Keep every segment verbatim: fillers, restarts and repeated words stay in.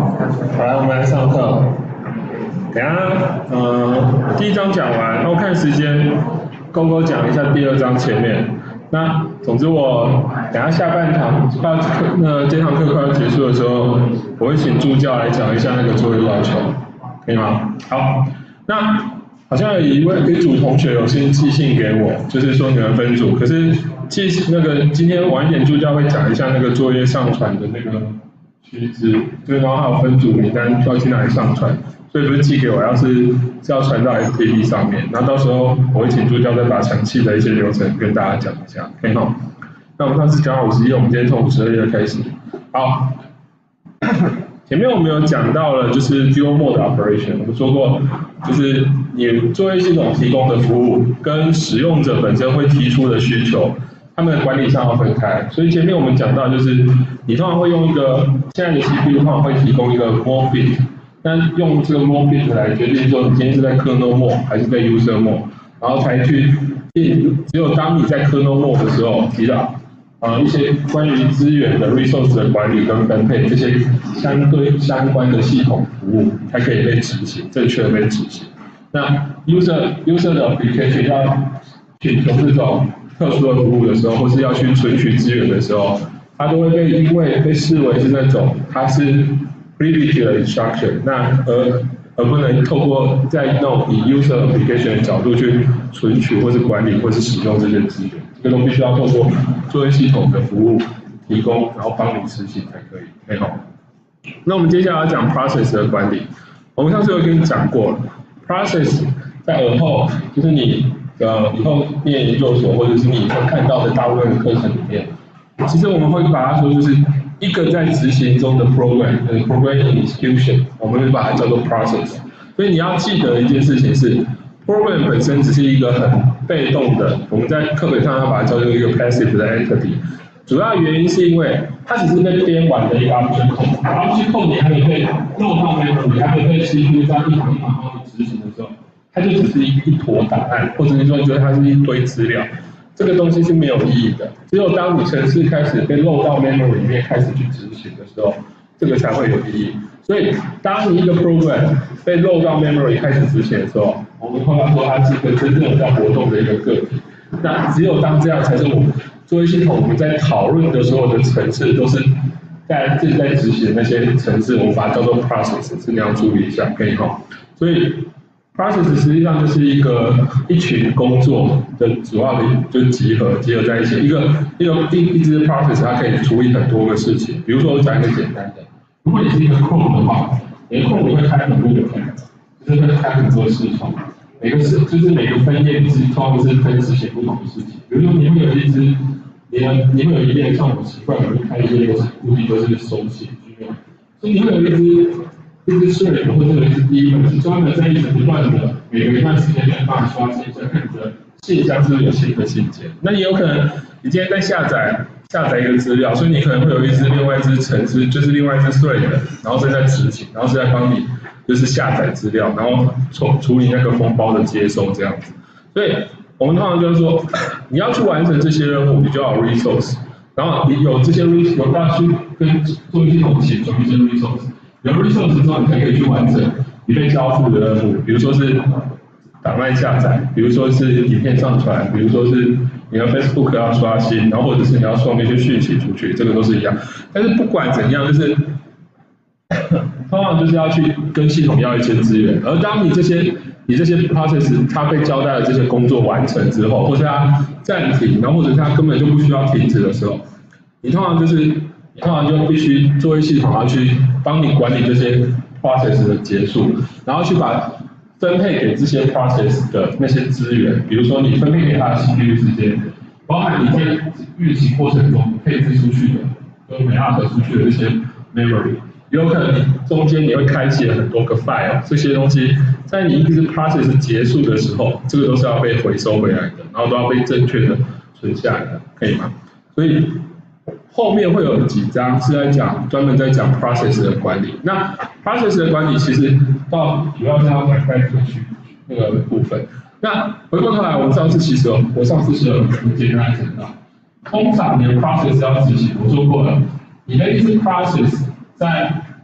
好，来我们来上课。等一下，呃，第一章讲完，然后看时间，勾勾讲一下第二章前面。那总之我等一下下半堂快要那这堂课快要结束的时候，我会请助教来讲一下那个作业要求，可以吗？好，那好像有一位一组同学有先寄信给我，就是说你们分组，可是寄那个今天晚一点助教会讲一下那个作业上传的那个须知，就是然后还有分组名单要去哪里上传。所以不是寄给我，要是是要传到 F T P 上面，然后到时候我会请助教再把详细的一些流程跟大家讲一下，可以吗？那我们上次讲到五十一，我们今天从五十二页开始。好，前面我们有讲到了，就是 dual mode operation， 我们说过，就是你作业系统提供的服务跟使用者本身会提出的需求，他们的管理上要分开。所以前面我们讲到，就是你通常会用一个现在的 C P U 通常会提供一个 more fit。那用这个 more bit 来决定说你今天是在 kernel mode 还是在 user mode， 然后才去只有当你在 kernel mode 的时候提到啊一些关于资源的 resource 的管理跟分配这些相对相关的系统服务才可以被执行，正确的被执行。那 user user 的 application 要请求这种特殊的服务的时候，或是要去存取资源的时候，它都会被因为被视为是那种它是privilege 的 instruction， 那而而不能透过在那种以 user application 的角度去存取或是管理或是使用这些资源，这个都必须要透过作业系统的服务提供，然后帮你实行才可以。没好，那我们接下来要讲 process 的管理。我们上次有跟你讲过了 ，process 在而后就是你呃以后念研究所或者是你以后看到的大部分的课程里面，其实我们会把它说就是。一个在执行中的 program， 呃 program execution， 我们会把它叫做 process。所以你要记得一件事情是 ，program 本身只是一个很被动的，我们在课本上要把它叫做一个 passive 的 entity。主要原因是因为它只是被编完的一个 object code，object code 你还没被弄到 memory， 还没被 C P U 这样一行一行帮你执行的时候，它就只是一一坨档案，或者是说觉得它是一堆资料。这个东西是没有意义的，只有当你程式开始被漏到 memory 里面开始去执行的时候，这个才会有意义。所以，当你一个 program 被漏到 memory 开始执行的时候，我们会说它是一个真正在活动的一个个体。那只有当这样，才是我们作业系统我们在讨论的所有的程式都是在正在执行的那些程式，我们把它叫做 process， 是那样注意一下，可以哈。所以。process 实际上就是一个一群工作的主要的就是集合集合在一起，一个一个一一支 process 它可以处理很多个事情。比如说我讲一个简单的，如果你是一个 Chrome 的话，你的 Chrome 你会开很多个 tab， 就是会开很多视窗，每个是就是每个分页是通常是分执行不同的事情。比如说你会有一支，你的你会有一页像我习惯，我会开一些都是固定都是收信，所以你会有一支。一支摄影或者一支第一本是专门在一直不断的每隔一段时间在帮你刷新，在看你的信箱是不是有新的信件。那也有可能你今天在下载下载一个资料，所以你可能会有一支另外一支程式，就是另外一支 thread， 然后正在执行，然后是在帮你就是下载资料，然后处处理那个封包的接收这样子。所以我们通常就是说，你要去完成这些任务，你就要有 resource， 然后你有这些 resource， 有要去跟作业系统协作一些 resource。有 resource 之后，你才可以去完成你被交付的任务，比如说是档案下载，比如说是影片上传，比如说是你的 Facebook 要刷新，然后或者是你要送一些讯息出去，这个都是一样。但是不管怎样，就是通常就是要去跟系统要一些资源，而当你这些你这些 process 它被交代的这些工作完成之后，或是它暂停，然后或者是它根本就不需要停止的时候，你通常就是。你通常就必须作业系统要去帮你管理这些 process 的结束，然后去把分配给这些 process 的那些资源，比如说你分配给它的 C P U 时间，包含你在运行过程中配置出去的跟没 up 出去的这些 memory， 有可能你中间你会开启很多个 file， 这些东西在你一个 process 结束的时候，这个都是要被回收回来的，然后都要被正确的存下来的，可以吗？所以。后面会有几章是在讲专门在讲 process 的管理。那 process 的管理其实到主要是要在 factory 区那个部分。那回过头来，我们上次其实我上次是有很简单的讲到，通常你的 process 要执行，我说过了，你的一支 process 在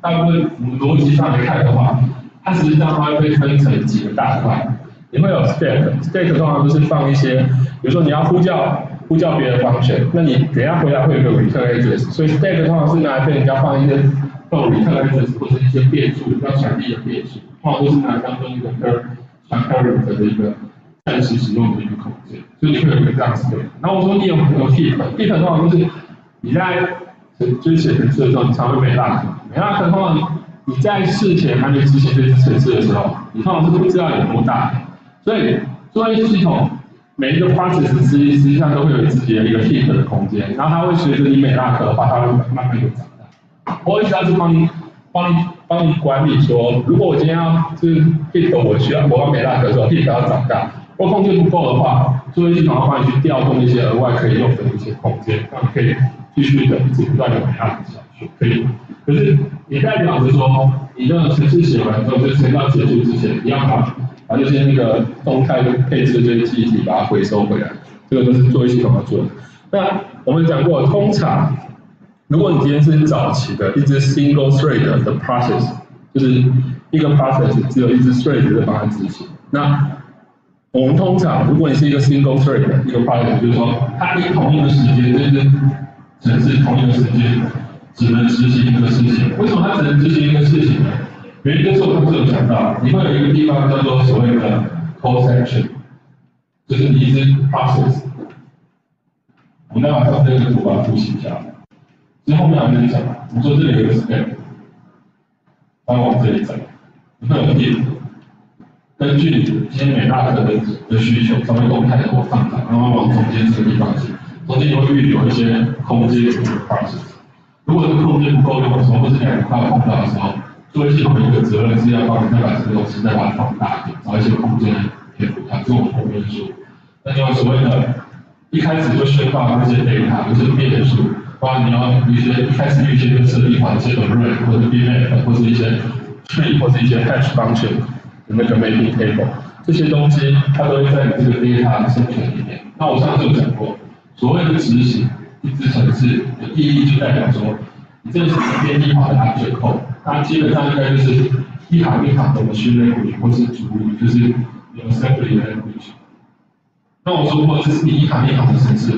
大部分我们逻辑上来看的话，它实际上它会被分成几个大块。你会有 stack，stack 通常都是放一些，比如说你要呼叫呼叫别的 function， 那你等一下回来会有一个 return address， 所以 stack 通常是拿来被人家放一些这种 return address 或者一些变数要传递的变数，通常都是拿来当做一个传 current 的一个暂时使用的一个空间，所以你会有一个这样子的。然后我说你有很多 heap，heap 通常就是你在就是写程式的时候，你常会没 lock，没 lock 通常你在事前还没执行这次程式的时候，你通常是不知道有多大。所以作业系统每一个 process 实际实际上都会有自己的一个 heap 的空间，然后它会随着你每拉克的话，它会慢慢的长大。我一直要是帮你帮你帮你管理说，如果我今天要就是 heap 我需要我要每拉克的时候 heap 要长大，如果空间不够的话，作业系统要帮你去调动一些额外可以用的一些空间，让你可以继续的一直不断的每拉克下去，可以。可是也代表着说，你的程式写完之后，就程式要结束之前，你要把把这些那个动态的配置的这些记忆体把它回收回来，这个都是作业系统要做的。那我们讲过，通常如果你今天是早期的一只 single thread 的 process， 就是一个 process 只有一只 thread 在帮它执行。那我们通常，如果你是一个 single thread 的一个 process， 就是说它以同一个时间，就是程式同一个时间只能执行一个事情。为什么它只能执行一个事情呢？原因就是我上次有讲到，你会有一个地方叫做所谓的 call section， 就是你一直 process。我们再把上这个图把它复习一下。其实后面还没讲，我们说这里有一个 step， 然后往这里走，你会有 heap， 根据你今天每大克的的需求，稍微动态的往上涨，然后往中间这个地方去，中间会预留一些空间给这个 process。如果这个空间不够用的时候，或是两个快碰到的时候，作业系统有一个责任是要帮你再把这个东西再把它放大一点，找一些空间填补它，这我们后面说。那就所谓的，一开始就宣告那些 data， 那些变数，包括你要一些一开始预先就设立好一些 array 或者 B M F 或是一些 tree 或是一些 hash function 的那个 mapping table， 这些东西它都会在你这个 data 生成里面。那我上次有讲过，所谓的执行一支程式的意义就代表说，你这个是编译好的它最后。它基本上应该就是一行一行的 machine language 或是主语，就是有 assembly language。那我说过，这是你一行一行的程式。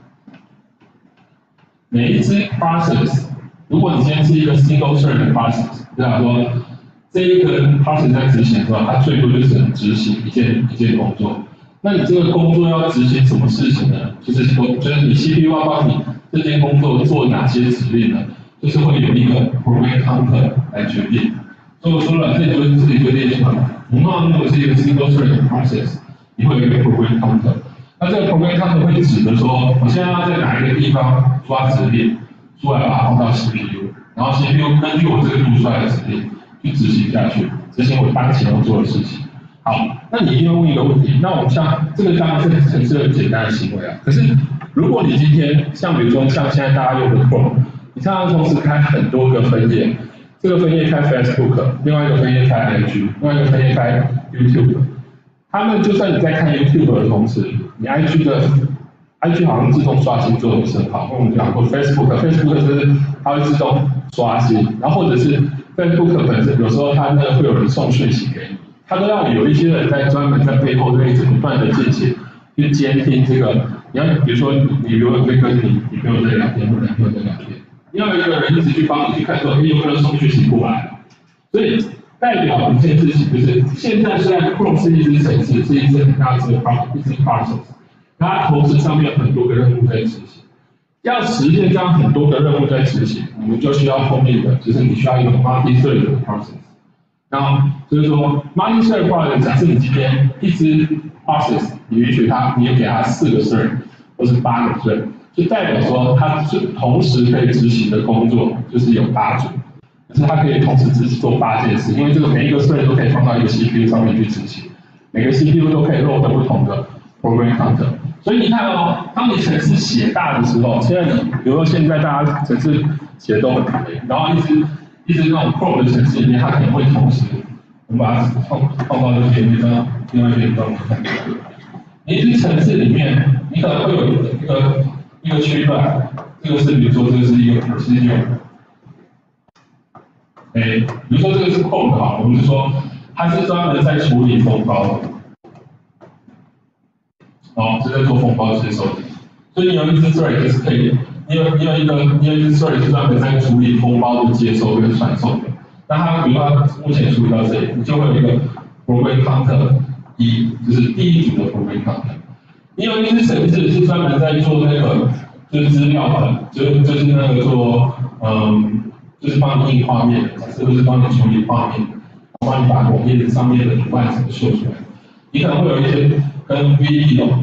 每一支 process， 如果你今天是一个 single thread 的 process， 这样说，这一个 process 在执行的时候，它最多就只能执行一件一件工作。那你这个工作要执行什么事情呢？就是说，就是你 C P U 要帮你这件工作做哪些指令呢？就是会有一个 program counter 来决定。所以我说了，这里就是自己决定就好了。我们如果是一个 single thread process， 你会有一个 program counter。那这个 program counter 会指的说，我现在要在哪一个地方抓指令，出来把它放到 C P U， 然后 C P U 根据我这个录出来的指令去执行下去，执行我当前要做的事情。好，那你一定会问一个问题，那我们像这个当然是程式很简单的行为啊。可是如果你今天像比如说像现在大家用的 Chrome，你常常同时开很多个分页，这个分页开 Facebook， 另外一个分页开 I G， 另外一个分页开 YouTube。他们就算你在看 YouTube 的同时，你 I G 的 I G 好像自动刷新做的不是很好。我们讲过 Facebook，Facebook 就是它会自动刷新，然后或者是 Facebook 本身有时候它那个会有人送讯息给你，它都要有一些人在专门在背后在一直不断的进行去监听这个。你要比如说你你如果在跟你女朋友在聊天，或者男朋友在聊天。要有一个人一直去帮你去看说，哎，有没有送讯息过来？所以代表一件事情，就是现在虽然 Chrome 是一支程式，是一支很大支的 process， 一支 process， 它同时上面有很多个任务在执行。要实现这样很多个任务在执行，我们就需要后面的，就是你需要一个 multi-thread 的 process。然后就是说 multi-thread process， 假设你今天一支 process， 你允许它，你也给它四个 thread 或是八个 thread。就代表说，它是同时可以执行的工作就是有八组，可是它可以同时执行做八件事，因为这个每一个 thread 都可以放到一个 C P U 上面去执行，每个 C P U 都可以 load 不同的 program counter。所以你看哦，当你程式写大的时候，现在比如说现在大家程式写都很累，然后一直一直那种 Chrome 的程式里面，它可能会同时，我们把它放放到这边，让另外一边帮我们看。你一支程式里面，你可能会有一个一个区段，这个是比如说这个是一个是一个诶，比如说这个是 code 好，我们就说它是专门在处理封包的，哦，是在做封包接收的。所以你有一只 thread 就是可以，你有你有一个你有一只 thread 是专门在处理封包的接收跟传送的。那它比如说它目前处理到这里，你就会有一个 program counter 一，就是第一组的 program counter。你有一只程式是专门在做那个就是资料本，就是就是那个做嗯。就是帮你印画面，或者是帮你处理画面，帮你把网页上面的图案怎么秀出来。你可能会有一些跟 V B 的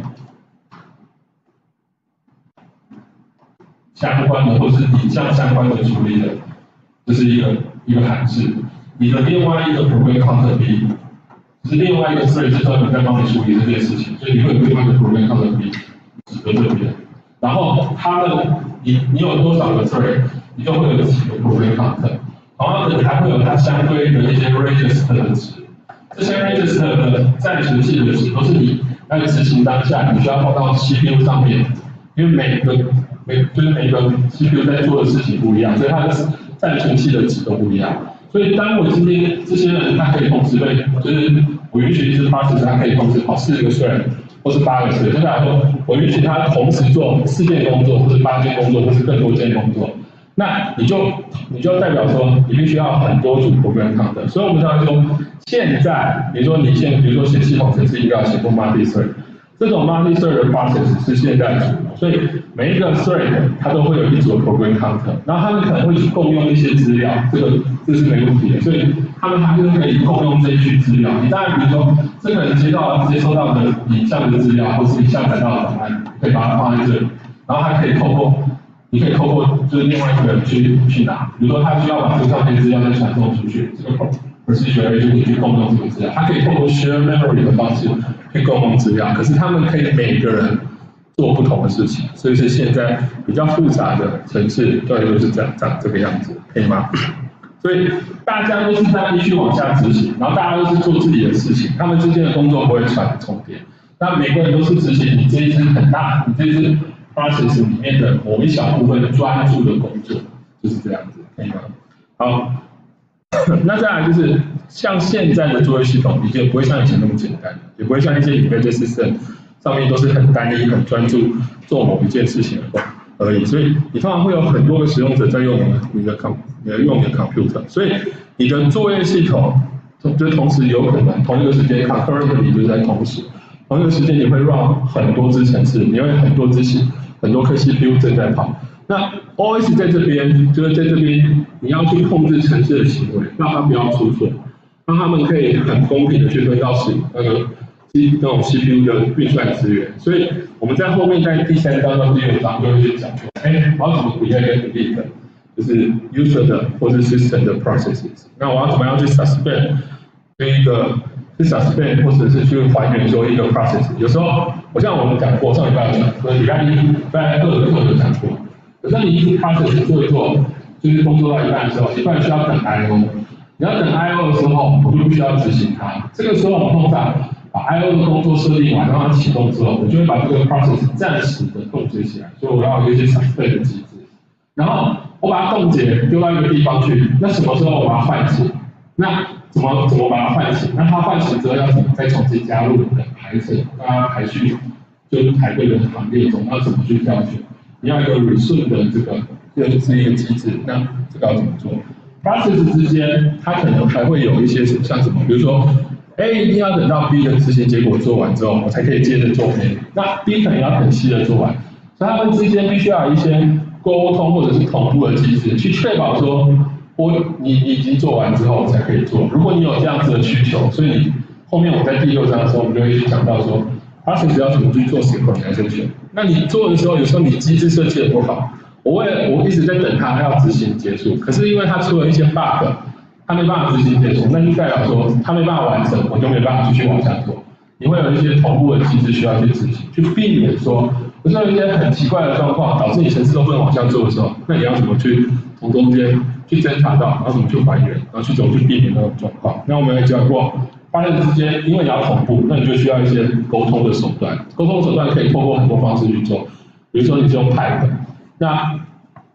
相关的，或是影像相关的处理的，这是一个一个函式。你的另外一个 program counter B， 是另外一个 thread 是专门在帮你处理这件事情，所以你会有另外一个 program counter B 指的这边。然后它的你你有多少个 thread？你就会有几个 program counter， 同样的，还会有它相对的一些 register 的值。这些 register 的暂存器的值都是你在执行当下你需要放到 C P U 上面，因为每个每就是每个 C P U 在做的事情不一样，所以它的暂存器的值都不一样。所以当我今天这些人他可以同时被，就是我允许一只 process 它可以同时跑四个 thread 或是八个 thread， 就来说我允许它同时做四件工作，或是八件工作，或是更多件工作。那你就你就代表说，你必须要很多组 program counter， 所以我们常常说，现在比如说你现比如说写系统程式应该要写过 multi thread， 这种 multi thread 的 process 是现在组，所以每一个 thread 它都会有一组 program counter， 然后他们可能会去共用一些资料，这个这是没问题的，所以他们还是可以共用这一区资料。你当然比如说这个人接到接收到的影像的资料，或是你下载到的档案，可以把它放在这里，然后还可以透过。你可以透过就是另外一个人去去拿，比如说他需要把这上面资料再传送出去，这个 procedure 就可以去共用这个资料，他可以透过 share memory 的方式去共用资料，可是他们可以每个人做不同的事情，所以是现在比较复杂的程式，对，就是这样长这个样子，可以吗？所以大家都是这样继续往下执行，然后大家都是做自己的事情，他们之间的工作不会传重叠，那每个人都是执行你这一支很大，你这一支 process 里面的某一小部分专注的工作，就是这样子，可以吗？好，那再来就是像现在的作业系统，已经不会像以前那么简单，也不会像一些 embedded system 上面都是很单一、很专注做某一件事情而已。所以你通常会有很多个使用者在用你的 com 你的用你的 computer， 所以你的作业系统就同时有可能同一个时间 concurrently 就是在同时。同一个时间你会 run 很多支程式，你会很多支很多颗 C P U 正在跑。那 O S 在这边，就是在这边你要去控制程式的行为，让它不要出错，让他们可以很公平的去分到是那个那种 C P U 的运算资源。所以我们在后面在第三章到第六章就会去讲说，哎，我要怎么 create 跟 delete， 就是 user 的或是 system 的 processes。那我要怎么样去 suspend 这一个？是 suspend 或者是去还原说一个 process， 有时候我像我们讲过，上礼拜有讲，或者礼拜一、礼拜二的课有讲过。有时候你一个 process 做一做，就是工作到一半的时候，一半需要等 I O， 你要等 I O 的时候，我就必须要执行它。这个时候我们通常把 I O 的工作设定完，让它启动之后，我就会把这个 process 暂时的冻结起来，所以我要有一些 suspend 的机制。然后我把它冻结丢到一个地方去，那什么时候我把它唤醒？那怎么怎么把它唤醒？那它唤醒之后要怎么再重新加入的排程？让它排序就是排队的行列中，要怎么去挑选？你要一个 resume 的这个，这是一个机制。那这个要怎么做 ？process 之间它可能还会有一些像什么，比如说 A 一定要等到 B 的执行结果做完之后，我才可以接着做 A。那 B 可能要等 C 的做完，所以它们之间必须要有一些沟通或者是同步的机制，去确保说。我你你已经做完之后才可以做。如果你有这样子的需求，所以你后面我在第六章的时候，我们就会去讲到说 process 要怎么去做 synchronization。那你做的时候，有时候你机制设计的不好，我为了我一直在等它要执行结束，可是因为它出了一些 bug， 它没办法执行结束，那就代表说它没办法完成，我就没办法继续往下做。你会有一些同步的机制需要去执行，去避免说有时候有一些很奇怪的状况，导致你程式都不能往下做的时候，那你要怎么去从中间去侦查到，然后怎么去还原，然后去怎么去避免那种状况。那我们也讲过，发现之间，因为你要同步，那你就需要一些沟通的手段。沟通的手段可以透过很多方式去做，比如说你是用 Python， 那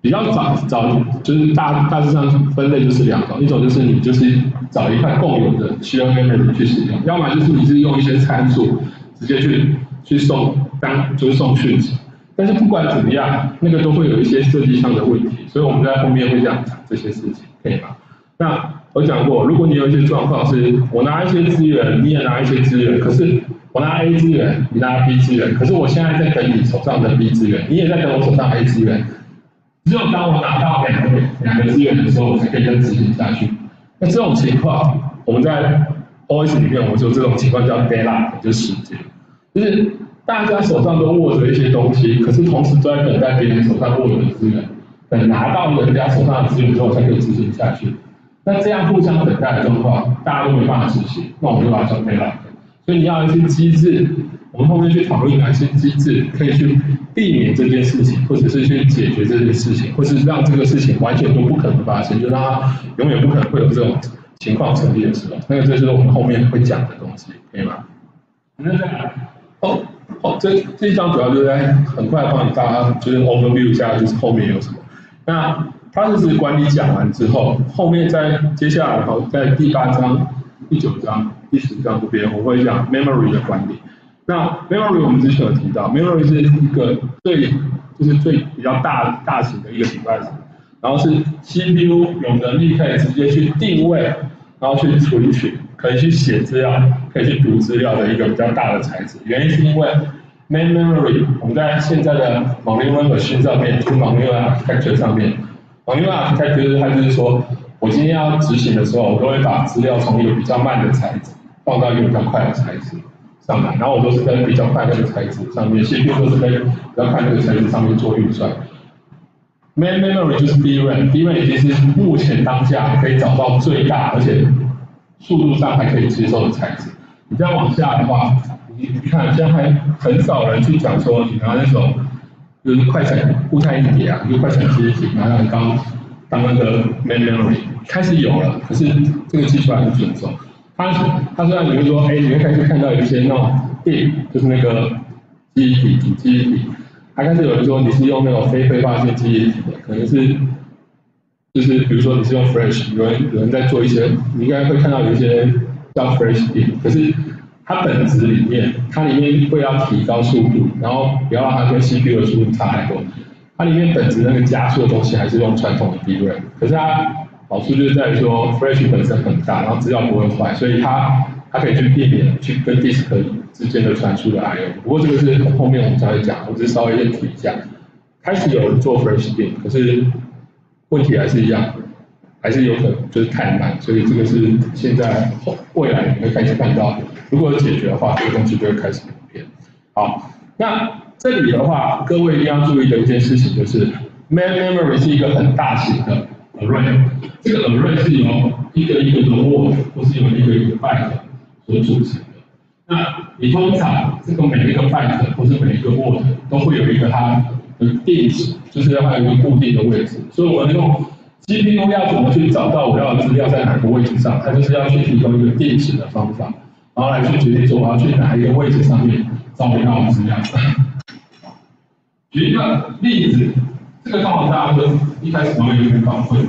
比较早早就是大大致上分类就是两种，一种就是你就是找一块共有的 shared memory 去使用，要么就是你是用一些参数直接去去送当就是送讯息。但是不管怎么样，那个都会有一些设计上的问题，所以我们在后面会讲这些事情，可以吗？那我讲过，如果你有一些状况是我拿一些资源，你也拿一些资源，可是我拿 A 资源，你拿 B 资源，可是我现在在等你手上的 B 资源，你也在等我手上 A 资源，只有当我拿到两个两个资源的时候，我才可以再执行下去。那这种情况，我们在 O S 里面，我们就这种情况叫 deadlock， 就是时间，就是大家手上都握着一些东西，可是同时都在等待别人手上握有的资源，等拿到人家手上的资源之后才可以执行下去。那这样互相等待的状况，大家都没办法执行，那我们就把它叫 deadlock。所以你要有一些机制，我们后面去讨论哪些机制可以去避免这件事情，或者是去解决这件事情，或是让这个事情完全都不可能发生，就让它永远不可能会有这种情况成立的时候，那个这就是我们后面会讲的东西，可以吗？那再来，哦哦，这这一章主要就是在很快帮你大家就是 overview 一下，就是后面有什么。那 process 管理讲完之后，后面在接下来好在第八章、第九章、第十章这边，我会讲 memory 的管理。那 memory 我们之前有提到 ，memory 是一个最就是最比较大大型的一个 device， 然后是 C P U 有能力可以直接去定位，然后去存取，可以去写资料，可以去读资料的一个比较大的材质。原因是因为 main memory 我们在现在的 modular machine 上面，就是 modular architecture 上面 ，modular architecture 它就是说，我今天要执行的时候，我都会把资料从一个比较慢的材质放到一个比较快的材质上来，然后我都是在比较快那个材质上面 ，C P U 都是在比较快那个材质上面做运算。Main memory 就是 D RAM，D RAM 已经是目前当下可以找到最大，而且速度上还可以接受的材质。你再往下的话，你你看现在还很少人去讲说，你拿那种就是快闪固态硬碟啊，就是快闪记忆体拿来当当那个 main memory， 开始有了，可是这个技术还不遵守。它它虽然你会说，哎，你会开始看到有一些那种 D I M， 就是那个记忆体主记忆体。还开始有人说你是用那种非挥发性记忆体的，可能是就是比如说你是用 Flash， 有人有人在做一些，你应该会看到有一些叫 Flash D I M， 可是它本质里面，它里面会要提高速度，然后不要让它跟 C P U 的速度差太多。它里面本质那个加速的东西还是用传统的 D RAM， 可是它好处就是在于说 Flash 本身很大，然后资料不会坏，所以它它可以去避免去跟 disk 之间的传输的 I O。不过这个是后面我们才会讲，我只是稍微先提一下。开始有人做 Flash D I M， 可是问题还是一样，还是有可能就是太慢，所以这个是现在未来你会开始看到，如果有解决的话，这个东西就会开始普遍。好，那这里的话，各位一定要注意的一件事情就是 ，main memory 是一个很大型的 array， 这个 array 是由一个一个的 word 或是由一个一个 byte 所组成的。那你通常这个每一个 byte 或是每一个 word 都会有一个它的定值，就是它有一个固定的位置，所以我们用 C P U 要怎么去找到我要的资料在哪个位置上，它就是要去提供一个定值的方法，然后来去决定说我要去哪一个位置上面找我要的资料。举一个例子，这个通常大家都一开始都会有点搞混。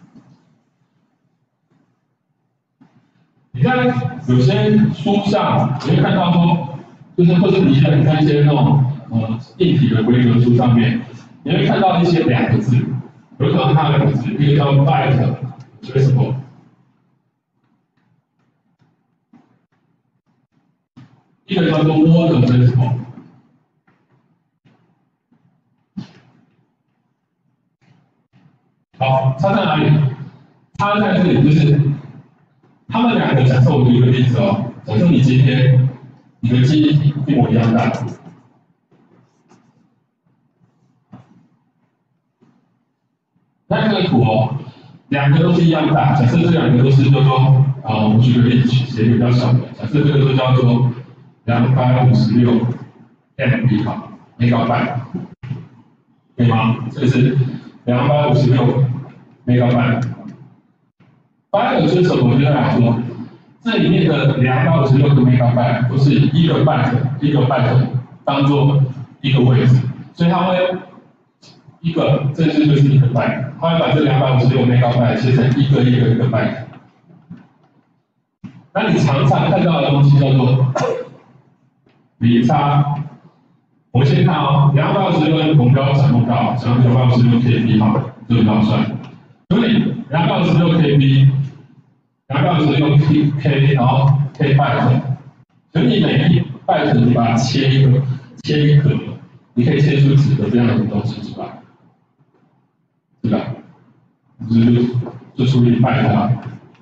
你在有些书上你会看到说，就是或是你在你看一些那种呃硬体的规格书上面，你会看到一些两个字，有可能它两个字，一个叫 byte traceable， 一个叫做 word traceable。好，差在哪里？差在这里，就是他们两个，假设我举一个例子哦，假设你今天你的记忆体一模一样大，那这个图哦，两个都是一样大，假设这两个都是叫做啊，我们举个例子，写一个比较小的，假设这个就叫做两百五十六 M B 好 megabyte， 可以吗？这是两百五十六 megabyte。byte 是什么？就来说，这里面的两百五十六个 megabyte 都是一个 byte 一个 byte 当做一个位置，所以它会一个，这就就是一个 byte， 它会把这两百五十六 megabyte 切成一个一个一个 byte。那你常常看到的东西叫做离差。我们先看哦，两百五十六我们不要掌握到，讲两百五十六 K B 好了，这个不要算。所以两百五十六 K B， 两百五十六 K， 然后 K byte， 所以你每一 byte 你把它切一个，切一格，你可以切出几个这样的东西出来，对吧？就是就除以 byte 啊，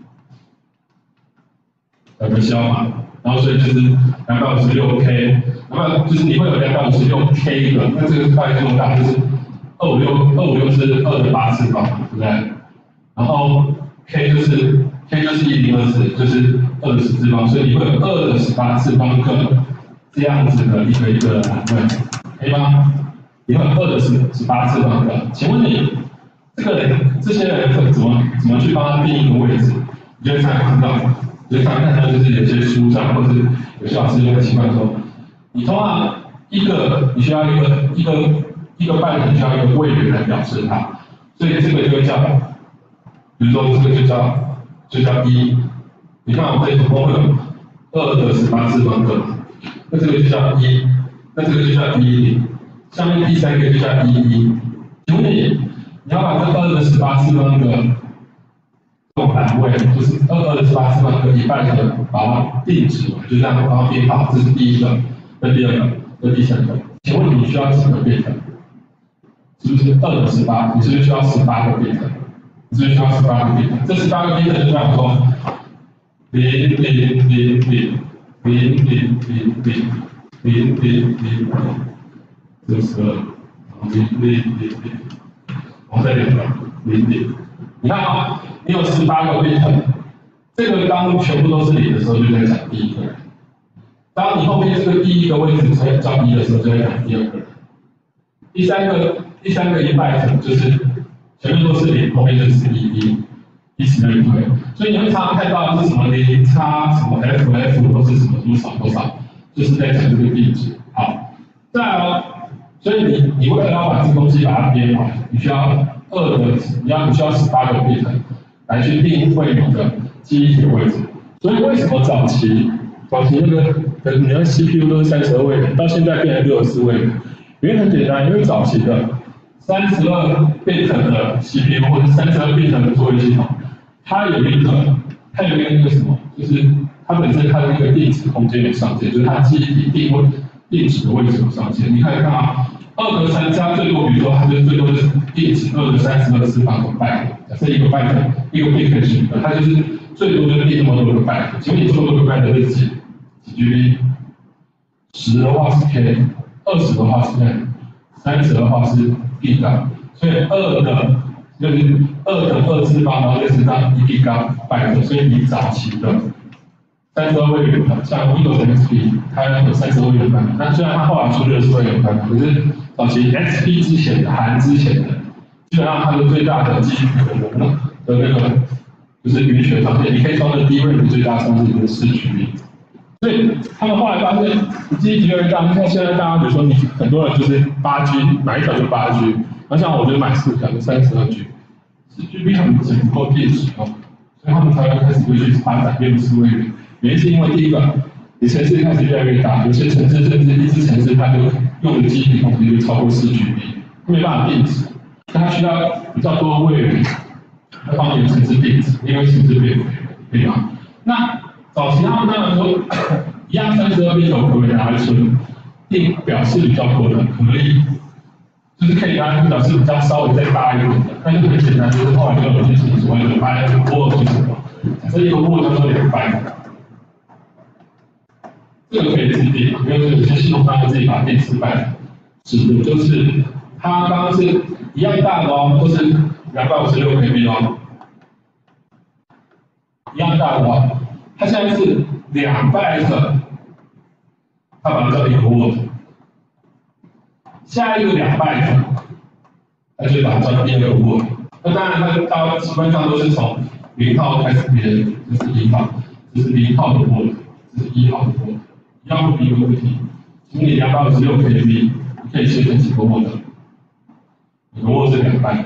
有个消嘛，然后所以就是两百五十六 K， 那么就是你会有两百五十六 K 一个，那这个 byte 这么大，就是二五六，二五六是二的八次方，对不对？然后 K 就是 K 就是一零二四，就是二的十次方，所以你会有二的十八次方个这样子的一个一个栏位，可以吗？你会有二的十十八次方个，请问你这个人这些人怎么怎么去帮他定一个位置？你就会常常看到，你就常常看到就是有些书上或者是有些老师就会习惯说，你通常一个你需要一个一个一个byte需要一个位元来表示它，所以这个就会叫。比如说这个就叫就叫一，你看我这里总共会有二的十八次方个，那这个就叫一，那这个就叫一零，下面第三个就叫一一。请问你，你要把这二的十八次方个这种栏位，就是二二的十八次方个一半的，把它定值，就这样把它编号，这是第一个，这第二个，这第三个。请问你需要几个变程？是不是二的十八？你是不是需要十八个变程？你是不是需要十八个 bit？ 这十八个 bit 就像我说，零零零零零零零零零零零零，这个十二，零零零零，我们再两个零零。你看啊，你有十八个 bit， 这个当全部都是零的时候，就在讲第一个人；当你后面这个第一个位置才叫一的时候，就在讲第二个人。第三个第三个一 byte 就是。前面都是零，后面就是一一，以此类推。所以你会常常看到是什么零差什么 F F 都是什么多少多少，就是在讲这个地址。好，再来哦，所以你你为了要把这个东西把它编好，你需要二的，你要你需要十八个 bit 来去定位你的记忆体的位置。所以为什么早期早期那个你的 C P U 都是三十二位的，到现在变成六十四位的？原因很简单，因为早期的三十二 bit 的 C P U 或者三十二 bit 的作业系统，它有一个，它有一个那个什么，就是它本身它的一个定值空间有上限，就是它记忆体定位定值的位置有上限。你看一看啊，二和三加最多，比如说它就最多就是定值二的三十二次方个 byte， 假设一个 byte 一个 bit 选择，它就是最多就是定这么多个 byte。请问你这么多个 byte 是几几 G B？ 十的话是 K， 二十的话是 N， 三十的话是 G， 所以二的就是二的二次方，然后再乘上一 G byte， 所以你早期的三十二位元的，像 Windows X P， 它有三十二位元版本，那虽然它后来出六十位元版本，可是早期 X P 之前的含之前的，基本上它的最大的记忆体的容量的那个就是允许的条件，你可以装的 D RAM 的最大上限就是四 G B。所以他们后来发现，你记忆体越来越大，像现在大家比如说你很多人就是八 G， 买一条就八 G， 然后像我就买四条就三十二 G， 四 G B 很简不够电池哦，所以他们才会开始会去发展六十四位元。原因是因为第一个，你城市开始越来越大，有些城市甚至一支城市它就用的记忆体空间就超过四 G B， 没办法定值，它需要比较多的位元来帮你的城市定值，因为城市变肥了，对吗？那早期他们当然说，一样三十二 bit 可不可以拿来存定表示比较多的，可以，就是可以拿来表示比较稍微再大一点的，那就很简单，就是后来就有进行所谓的 byte word 是什么？这一个 word 叫做两 byte， 这个可以自定，因为有些系统上会自己把定四 byte 指的就是它刚刚是一样大的哦，都是两百五十六 K B 哦，一样大的哦。它现在是两 byte， 它把它叫一个 word， 下一个两 byte， 它就把它叫第二个 word。那当然，它大家基本上都是从零号开始编，这是一号，这是零号的 word， 这是一号的 word， 一样会一个问题。请你两百五十六 K B， 你可以切成几个 word？ 你的 word 是两半的，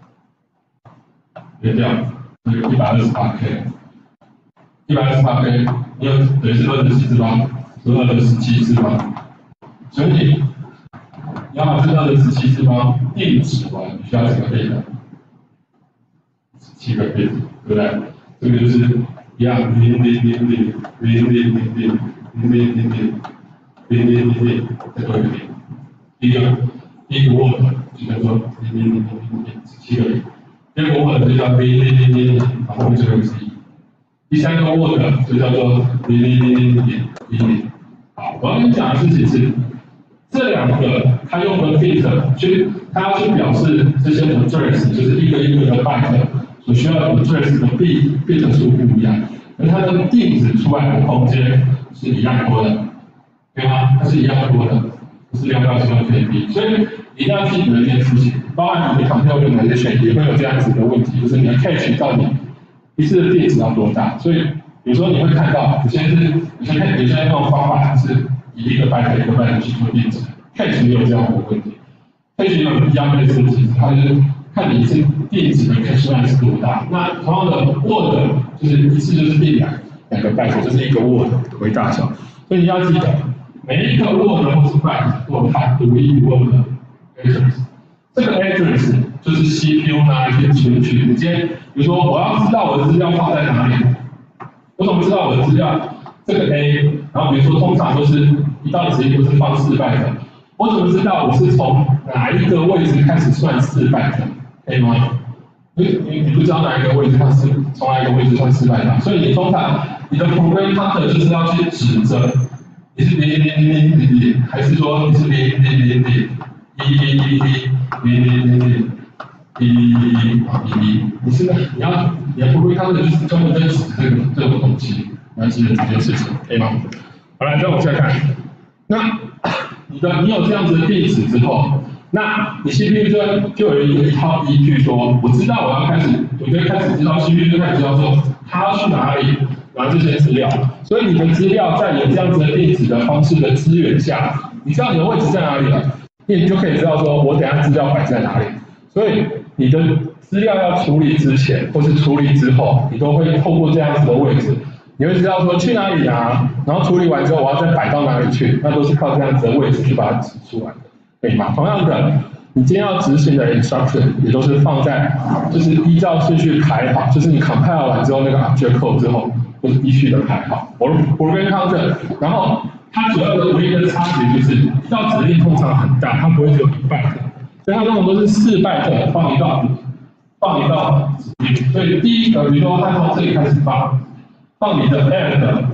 对，这样，所以一百二十八 K， 一百二十八 K， 你有等于是二十七次方，是二的十七次方，所以你你要把这二的十七次方定值完，你需要几个倍的？七个倍子，对不对？这个就是一样，零零零零零零零零零零零零零零零零，再多一个零。第一个第一个 word 就叫做零零零零零零十七个零，第二个 word 就叫零零零零零，然后后面最后一个是一。第三个 word 就叫做零零零零零零零。好，我要跟你讲的事情是，这两个它用的 fit 去，它要去表示这些 address， 就是一个一个的 byte 所需要的 address 的 bit bit 数不一样，而它的定值出来的空间是一样多的，对吗？它是一样多的，不是两到七个 K B， 所以你一定要记得一件事情，包含你的 computation 也会有这样子的问题，就是你的 cache 到底一次的定值要多大？所以有时候你会看到有些是有些有些那种方法是以一个 byte 一个 byte 去做定值 ，cache 也有这样的问题 ，cache 也有一样类似的机制，它就是看你一次定值的 cache 量是多大。那同样的 word 就是一次就是定两两个 byte， 就是一个 word 为大小，所以你要记得每一个 word 或是 byte 都有它独一无二的 address。这个 address 就是 C P U 拿来去存取。你今天比如说我要知道我的资料放在哪里，我怎么知道我的资料这个 A， 然后比如说通常都是一道指令都是放四 byte 的，我怎么知道我是从哪一个位置开始算四 byte 的？可以吗？你你你不知道哪一个位置它是从哪一个位置算四 byte， 所以你通常你的 program counter 就是要去指着你是零零零零零零，还是说你是零零零零一一一一零零零零一一一一，你是你要你的 program counter 就是专门在指这个这种东西，你要记得这件事情，可以吗？好，来，再往下看，那你的你有这样子的定值之后。那你 C P U 就就有一套依据说，我知道我要开始，我就开始知道 C P U 就开始知道说，它要去哪里拿这些资料。所以你的资料在有这样子的定值的方式的资源下，你知道你的位置在哪里了，你就可以知道说我等一下资料摆在哪里。所以你的资料要处理之前或是处理之后，你都会透过这样子的位置，你会知道说去哪里拿，然后处理完之后我要再摆到哪里去，那都是靠这样子的位置去把它指出来的。可以吗？同样的，你今天要执行的 instruction 也都是放在，就是依照顺序排好，就是你 compile 完之后那个 object code 之后，都是依序的排好。我 program counter， 然后它主要的唯一的差别就是，一道指令通常很大，它不会只有一 byte， 所以它通常都是四 byte 放一道放一道指令。所以第一个，比如说它从这里开始放，放你的 and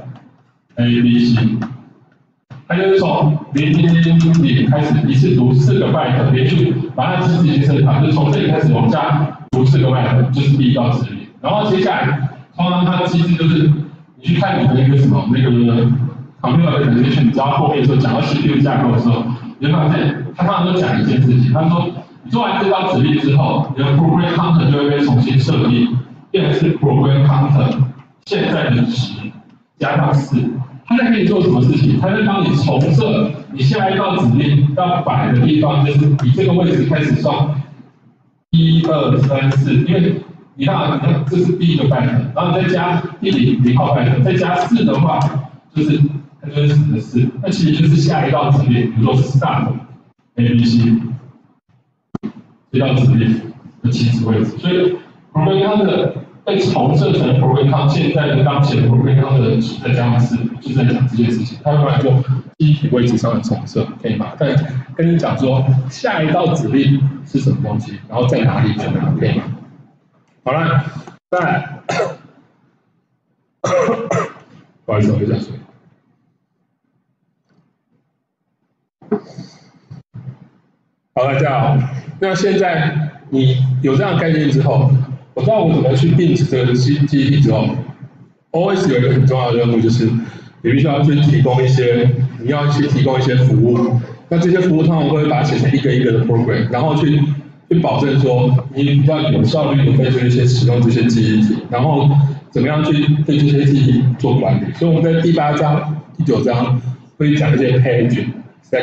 A B C。它就是从零零零零零开始一次读四个 byte， 连续把它机制形成它，就是从这里开始往下读四个 byte， 就是第一道指令。然后接下来，通常它的机制就是你去看你的那个什么那个 computer 的 definition， 你知道后面的时候讲到 C P U 架构的时候，你会发现它通常都讲一件事情，他说你做完这道指令之后，你的 program counter 就会被重新设定，变成是 program counter 现在的值加上四。它在给你做什么事情？它在帮你重设你下一道指令要摆的地方，就是以这个位置开始算一二三四，因为你看，你看这是第一个 byte， 然后再加第零零号 byte， 再加四的话，就是它就是十的四，那其实就是下一道指令，比如说 start A B C 这道指令的起始位置，所以 program counter 被重设成 program counter 现在的当前的 program counter 的值再加上四，就是在讲这件事情。它会帮你做机体位置上的重设，可以吗？但跟你讲说下一道指令是什么东西，然后在哪里在哪，可以吗？好了，再来，不好意思，我有点水。好，大家好。那现在你有这样的概念之后，我知道我怎么去定制这个基基地之后 ，O S 有一个很重要的任务，就是你必须要去提供一些，你要去提供一些服务。那这些服务通常会把它写成一个一个的 program， 然后去去保证说你比较有效率的可以做一些使用这些记忆体，然后怎么样去对这些记忆做管理。所以我们在第八章、第九章会讲一些 page segment，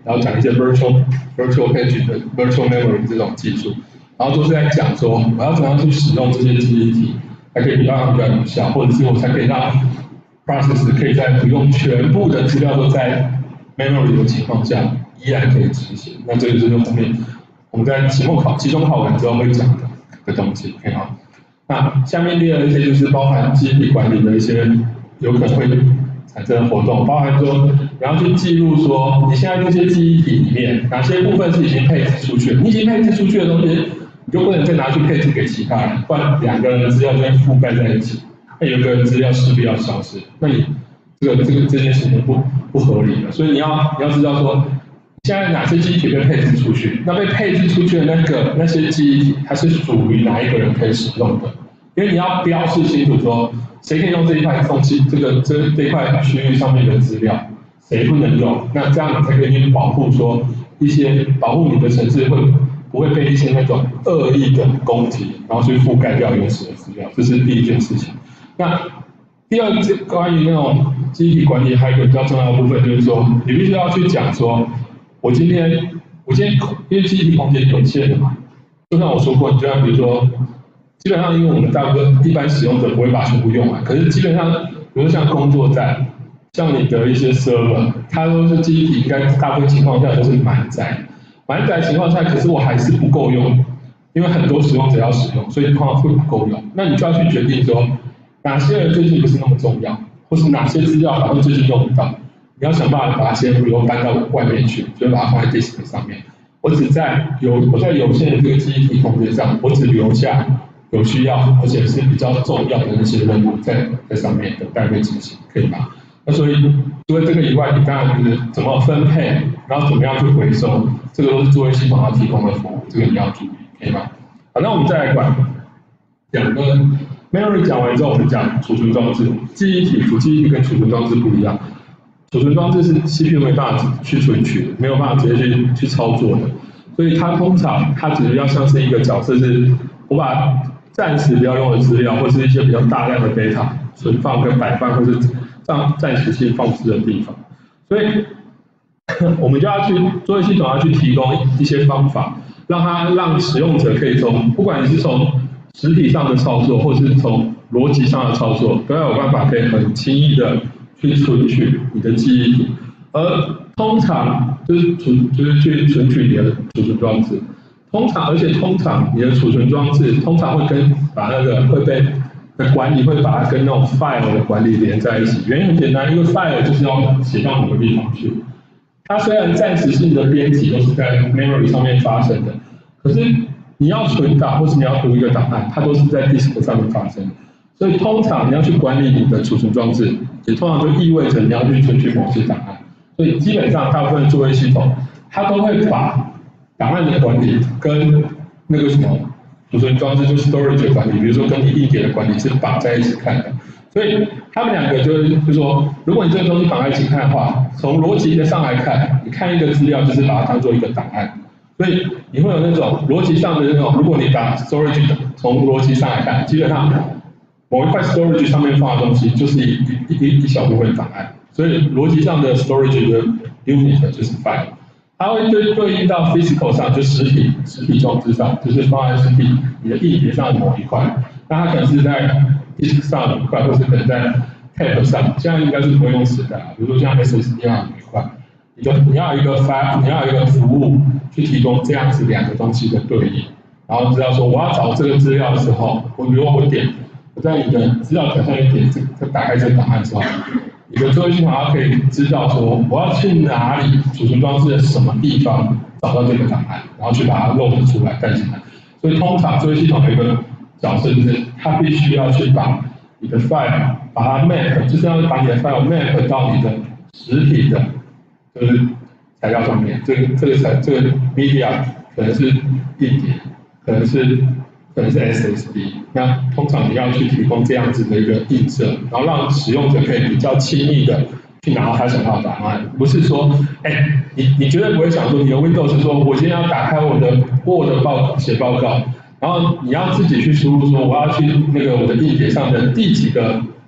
然后讲一些 virtual virtual page 的 virtual memory 这种技术，然后都是在讲说我要怎么样去使用这些记忆体，才可以让它比较有效，或者是我才可以让 process 可以在不用全部的资料都在 memory 的情况下，依然可以执行。那这个就是后面我们在期末考、期中考完之后会讲的的东西，可以吗？那下面列了一些就是包含记忆体管理的一些有可能会产生的活动，包含说你要去记录说你现在这些记忆体里面哪些部分是已经配置出去了，你已经配置出去的东西，你就不能再拿去配置给其他人，不然两个人的资料就会覆盖在一起，那有一个人资料势必要消失，那你这个这个这件事情不不合理的，所以你要你要知道说。现在哪些记忆体被配置出去？那被配置出去的那个那些记忆体，它是属于哪一个人可以使用的？因为你要标示清楚说，谁可以用这一块东西，这个这这一块区域上面的资料，谁不能用？那这样你才可以去保护说一些保护你的程式会不会被一些那种恶意的攻击，然后去覆盖掉原始的资料，这是第一件事情。那第二个关于那种记忆体管理，还有一个比较重要的部分就是说，你必须要去讲说。我今天，我今天因为记忆体空间有限的嘛，就像我说过，你就像比如说，基本上因为我们大部分一般使用者不会把全部用完，可是基本上，比如说像工作站，像你的一些 server， 它都是记忆体应该大部分情况下都是满载，满载情况下，可是我还是不够用，因为很多使用者要使用，所以通常会不够用。那你就要去决定说，哪些人最近不是那么重要，或是哪些资料好像最近用不到。你要想办法把它先比如搬到外面去，就是把它放在 disk 上面。我只在有我在有限的这个记忆体空间上，我只留下有需要而且是比较重要的那些任务在在上面等待被执行，可以吗？那所以除了这个以外，你当然就是怎么分配，然后怎么样去回收，这个都是作业系统要提供的服务，这个你要注意，可以吗？好，那我们再来管两个 memory 讲完之后，我们讲储存装置。记忆体、主记忆体跟储存装置不一样。储存装置是 C P U 没办法去存取的，没有办法直接去去操作的，所以它通常它只是要像是一个角色，是我把暂时不要用的资料，或是一些比较大量的 data 存放跟摆放，或是让暂时性放置的地方。所以我们就要去作业系统要去提供一些方法，让它让使用者可以从不管你是从实体上的操作，或是从逻辑上的操作，都要有办法可以很轻易的。去存取你的记忆体，而通常就是存就是去存取你的储存装置，通常而且通常你的储存装置通常会跟把那个会被的管理会把它跟那种 file 的管理连在一起，原因很简单，因为 file 就是要写到某个地方去，它虽然暂时性的编辑都是在 memory 上面发生的，可是你要存档或是你要读一个档案，它都是在 disk 上面发生的。所以通常你要去管理你的储存装置，也通常就意味着你要去存取某些档案。所以基本上大部分的作业系统，它都会把档案的管理跟那个什么储存装置就是 storage 的管理，比如说跟你硬碟的管理是绑在一起看的。所以他们两个就是就是说，如果你这个东西绑在一起看的话，从逻辑的上来看，你看一个资料就是把它当做一个档案。所以你会有那种逻辑上的那种，如果你把 storage 从逻辑上来看，基本上某一块 storage 上面放的东西就是一一一一小部分档案，所以逻辑上的 storage 的 unit 就是 file， 它会对对应到 physical 上，就实体实体装置上，就是放在实体你的硬碟上的某一块，那它可能是在 disk 上的一块，或是可能在 tab 上，现在应该是不会用磁带啊，比如说像 S S D 上的一块，你就你要有一个 file， 你要有一个服务去提供这样子两个东西的对应，然后知道说我要找这个资料的时候，我比如说我点。我在你的资料夹上面点这个，打开这个档案之后，你的作业系统它可以知道说我要去哪里储存装置的什么地方找到这个档案，然后去把它 load 出来带进来。所以通常作业系统有一个角色就是它必须要去把你的 file 把它 map， 就是要把你的 file map 到你的实体的，就是材料上面。这个这个材这个 media 可能是硬碟，可能是。可能是 S S D， 那通常你要去提供这样子的一个映射，然后让使用者可以比较轻易的去拿到他想要的答案，不是说，哎、欸，你你绝对不会想说你的 Windows 是说我今天要打开我的 Word 报告写报告，然后你要自己去输入说我要去那个我的硬碟上的第几个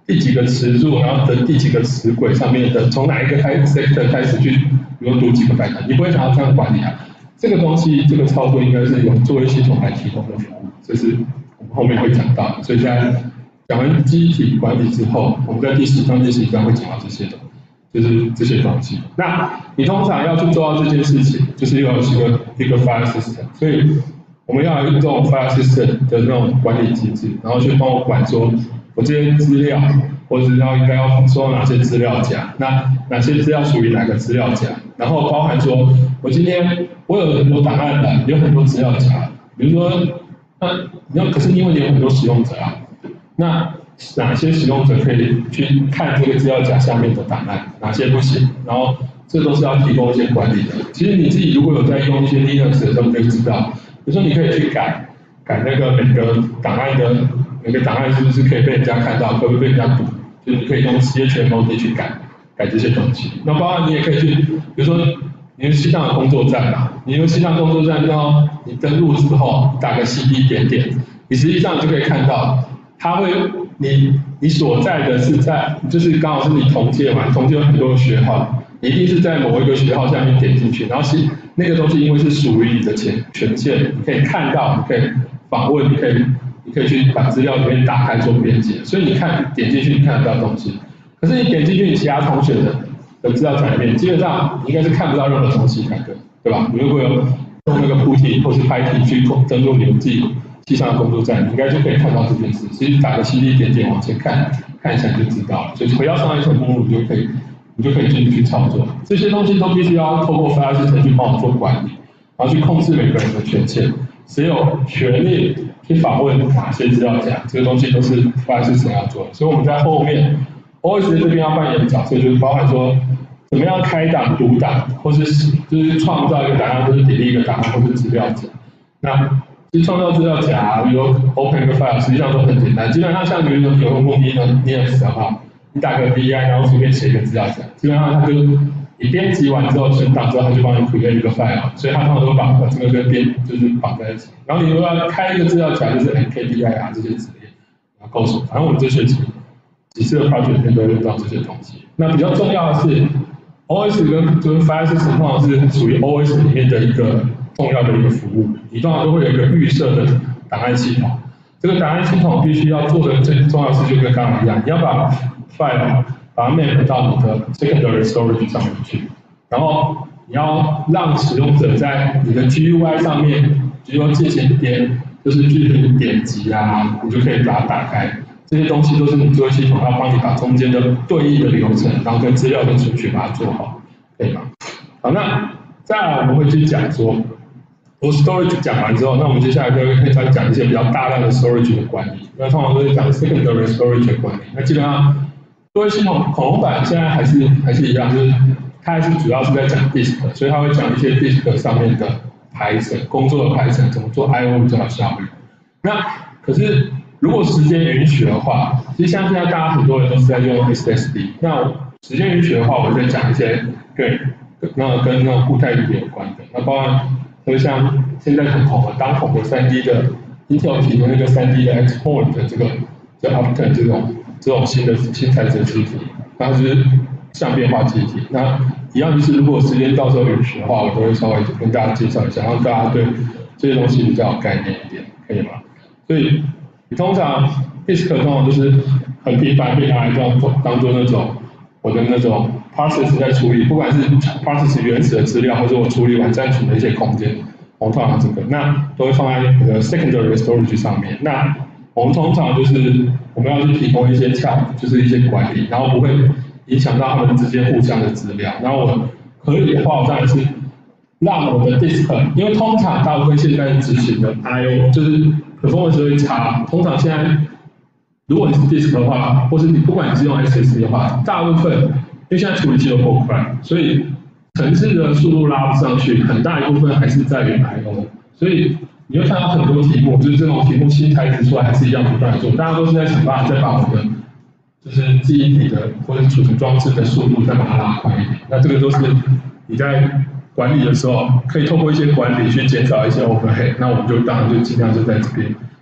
第几个词数，然后的第几个词轨上面的，从哪一个开 sector 开始去，比如读几个 byte， 你不会想要这样管理啊。这个东西，这个操作应该是由作业系统来提供的服务，这是我们后面会讲到的。所以现在讲完机体管理之后，我们在第十章、第十一章会讲到这些的，就是这些东西。那你通常要去做到这件事情，就是要有一个一个 file system， 所以我们要有这种 file system 的那种管理机制，然后去帮我管说我这些资料，或者是要应该要收到哪些资料夹，那哪些资料属于哪个资料夹，然后包含说我今天我有很多档案的，有很多资料夹，比如说那你要可是因为你有很多使用者啊，那哪些使用者可以去看这个资料夹下面的档案，哪些不行，然后这都是要提供一些管理的。其实你自己如果有在用一些 Linux 的时候，你就知道，比如说你可以去改改那个每个档案的每个档案是不是可以被人家看到，可不可以被人家读，就是你可以用直接全 mode 去改改这些东西。那包括你也可以去，比如说你用西藏的工作站嘛，你用西藏工作站，然后你登录之后打个 C D 点点，你实际上就可以看到，它会你你所在的是在，就是刚好是你同届嘛，同届有很多学号，你一定是在某一个学号下面点进去，然后是那个东西因为是属于你的权权限，你可以看到，你可以访问，你可以你可以去把资料里面打开做编辑，所以你看点进去你看得到东西，可是你点进去你其他同学的的资料夹里面，基本上你应该是看不到任何东西才对，对吧？你如果有用那个 PuTTY 或是 PyTI 去登录你们自己西上的工作站，你应该就可以看到这件事。其实打个 C D 点点往前看，看一下就知道了。所以回到上一层目录，你就可以你就可以进去去操作。这些东西都必须要透过 file system 去帮我做管理，然后去控制每个人的权限，谁有权利去访问哪些资料夹，这个东西都是 file system 要做的。所以我们在后面 O S 这边要扮演的角色，就是包含说怎么样开档、读档，或是就是创造一个档案，或是点一个档案，或是资料夹。那其实创造资料夹，比如 open 一个 file， 实际上都很简单。基本上像比如说有用 Linux 的话，你打个 D I， 然后随便写一个资料夹，基本上它就你编辑完之后存档之后，它就帮你 create 一个 file， 所以它通常都把把这个跟编就是绑在一起。然后你如果要开一个资料夹，就是 M K D I 啊这些指令，然后构筑。反正我们这学期几次的 project 里面都会用到这些东西。那比较重要的是 ，O S 跟就是 file system 通常是属于 O S 里面的一个重要的一个服务，你通常都会有一个预设的档案系统。这个档案系统必须要做的最重要的事就跟刚刚一样，你要把 file 把它 map 到你的 secondary storage 上面去，然后你要让使用者在你的 G U I 上面，比如说进行点就是具体的点击啊，你就可以把它打开。这些东西都是你作业系统要帮你把中间的对应的流程，然后跟资料跟顺序把它做好，可以吗？好，那再来我们会去讲说。我 storage 讲完之后，那我们接下来就会开始讲一些比较大量的 storage 的管理。那通常都是讲 secondary storage 的管理。那基本上，作业系统恐龙版现在还是还是一样，就是它还是主要是在讲 disk， 所以它会讲一些 disk 上面的排程、工作的排程，怎么做 I O 比较有效率。那可是如果时间允许的话，其实像现在大家很多人都是在用 S S D。那时间允许的话，我再讲一些跟那跟那种固态硬件有关的，那包含。就像现在很红的当红的 三 D 的 Intel 提供那个 三 D 的 X-Point 的这个叫 Optane 这种这种新的新材质的机体，它是相变化机体。那一样就是如果时间到时候允许的话，我都会稍微跟大家介绍一下，让大家对这些东西比较有概念一点，可以吗？所以你通常 disk 通常就是很频繁被拿来当当做那种我的那种。process 在处理，不管是 process 原始的资料，或者我处理完暂存的一些空间，我们通常这个，那都会放在我的 secondary storage 上面。那我们通常就是我们要去提供一些窍，就是一些管理，然后不会影响到他们之间互相的资料。然后我可以的话，我当然是让我的 disk， 因为通常大部分现在执行的 I O 就是 performance 会差，通常现在如果你是 disk 的话，或是你不管你是用 S S D 的话，大部分因为现在处理器都够快，所以程式的速度拉不上去，很大一部分还是在于 I O。所以你会看到很多题目，就是这种题目新材质出来还是一样不断做，大家都是在想办法再把我们的就是记忆体的或者储存装置的速度再把它拉快一点。那这个都是你在管理的时候，可以透过一些管理去减少一些 overhead。那我们就当然就尽量就在这边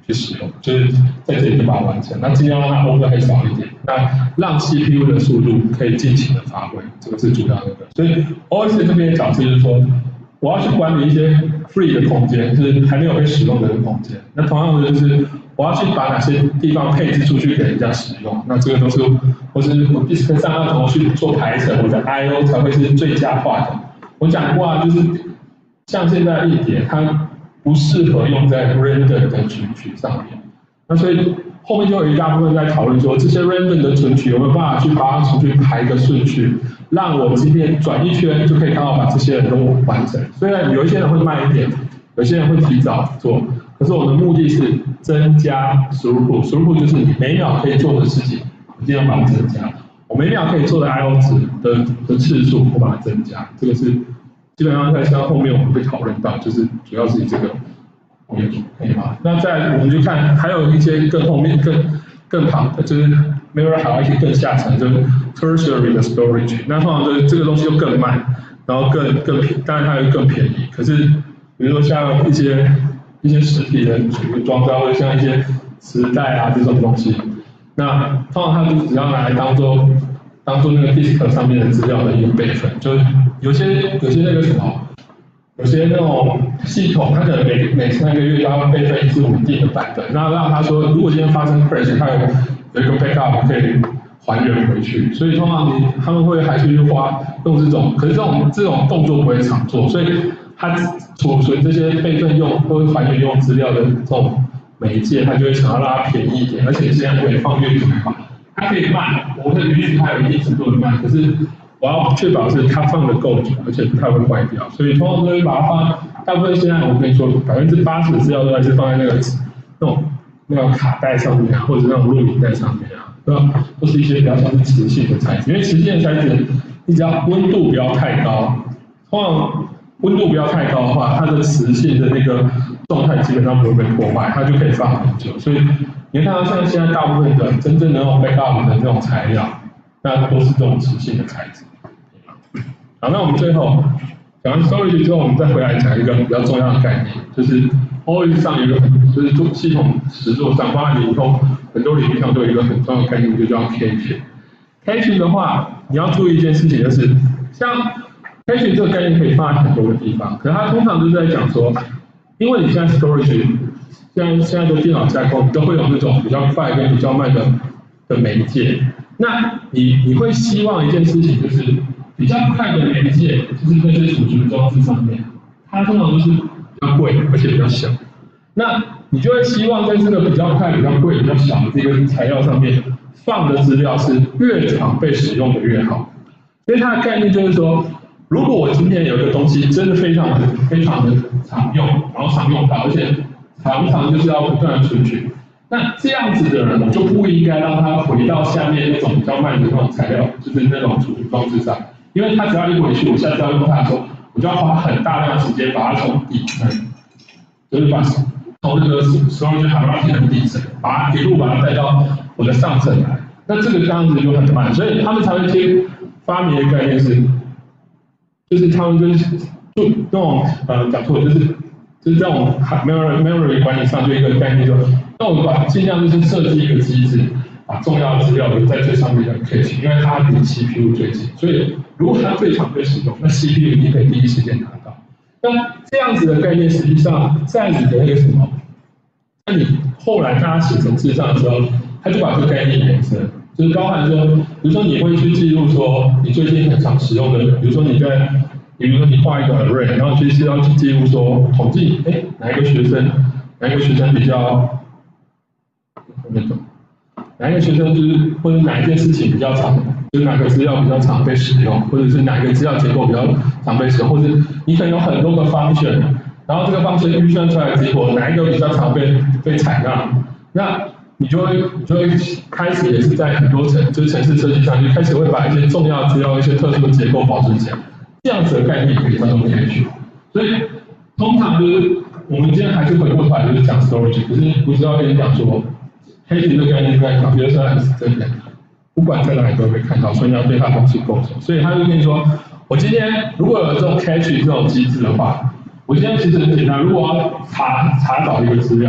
去使用，就是在这里就把它完成。那尽量让它 overhead 少一点，那让 C P U 的速度可以尽情的发挥，这个是主要的。所以 O S 这边的角色就是说，我要去管理一些 free 的空间，就是还没有被使用的空间。那同样的就是我要去把哪些地方配置出去给人家使用，那这个都是或是我 disk 上要怎么去做排程，我的 I O 才会是最佳化的。我讲过啊，就是像现在一点它不适合用在 random 的存取上面，那所以后面就有一大部分在讨论说，这些 random 的存取有没有办法去把它出去排个顺序，让我今天转一圈就可以刚好把这些人都完成。虽然有一些人会慢一点，有些人会提早做，可是我的目的是增加 throughput，throughput 就是你每秒可以做的事情，我尽量把它增加。我每秒可以做的 I O 值的的次数，我把它增加，这个是基本上在像后面我们会讨论到，就是主要是以这个为主，可以吗？那再来我们就看还有一些更后面更更旁的，就是 Memory Hierarchy 更下层，就是 Tertiary 的 Storage， 那通常就是这个东西就更慢，然后更更便，当然它会更便宜。可是比如说像一些一些实体的装置，或者像一些磁带啊这种东西。那通常它就只要拿来当做当做那个 disk 上面的资料的一个备份，就是有些有些那个什么，有些那种系统，它可能每每三个月都要备份一次稳定的版本，然后让它说，如果今天发生 crash， 它有有一个 backup 可以还原回去，所以通常你他们会还是花用这种，可是这种这种动作不会常做，所以它储存这些备份用或者还原用资料的这种媒介，它就会想要让它便宜一点，而且现在可以放越久越好。它可以慢，我会允许它有一定程度的慢，可是我要确保是它放的够久，而且不太会坏掉。所以通常都会把它放，大部分现在我跟你说，百分之八十的资料都还是放在那个那种那个卡带上面啊，或者那种录影带上面啊，对吧？都是一些比较像是磁性的材质，因为磁性的材质，你只要温度不要太高，通常温度不要太高的话，它的磁性的那个状态基本上不会被破坏，它就可以放很久。所以你看到像现在大部分的真正的那种 backup 的这种材料，那都是这种磁性的材质。好，那我们最后讲完 storage 之后，我们再回来讲一个比较重要的概念，就是 O S 上有一个很，就是做系统实作上，包含以后很多领域上都有一个很重要的概念，就叫 caching。caching 的话，你要注意一件事情，就是像 caching 这个概念可以放在很多个地方，可是它通常就是在讲说，因为你现在 storage， 现在现在的电脑架构都会有那种比较快跟比较慢的的媒介，那你你会希望一件事情就是比较快的媒介，就是在这些储存装置上面，它通常都是比较贵而且比较小，那你就会希望在这个比较快、比较贵、比较小的这个材料上面放的资料是越常被使用的越好，所以它的概念就是说，如果我今天有一个东西真的非常的、非常的常用，然后常用到，而且常常就是要不断的存取，那这样子的人，我就不应该让他回到下面那种比较慢的那种材料，就是那种储存装置上，因为他只要一回去，我下次要用它的时候，我就要花很大量的时间把它从底层，就是把从那个 storage hierarchy 的底层，把它一路把它带到我的上层来，那这个这样子就很慢，所以他们才会去发明的概念是。就是他们就是就那种呃讲错，就是就是这种 memory memory 管理上就一个概念说，那我把尽量就是设计一个机制，把重要的资料留在最上面的 cache， 因为它离 C P U 最近，所以如果它最常被使用，那 C P U 一定可以第一时间拿到。那这样子的概念，实际上在你的那个什么，那你后来大家写程式上的时候，他就把这个概念延伸。就是包含说，比如说你会去记录说你最近很常使用的，比如说你在，比如说你画一个 array， 然后其实要去记录说统计，哎，哪一个学生，哪一个学生比较那种，哪一个学生就是或者哪一件事情比较常，就是哪个资料比较常被使用，或者是哪一个资料结构比较常被使用，或者你可能有很多个 function， 然后这个 function 预算出来的结果哪一个比较常被被采纳，那你就会，你就会开始也是在很多层，就是程式设计上，就开始会把一些重要的资料、一些特殊的结构保存起来。这样子的概念可以叫做 cache。所以通常就是我们今天还是回过头来就是讲 storage， 可是不知道跟你讲说 cache 这个概念在 computer science 这边，不管在哪里都会看到，所以你要对它东西构成。所以他就跟你说，我今天如果有这种 cache 这种机制的话，我今天其实很简单，如果我要查查找一个资料。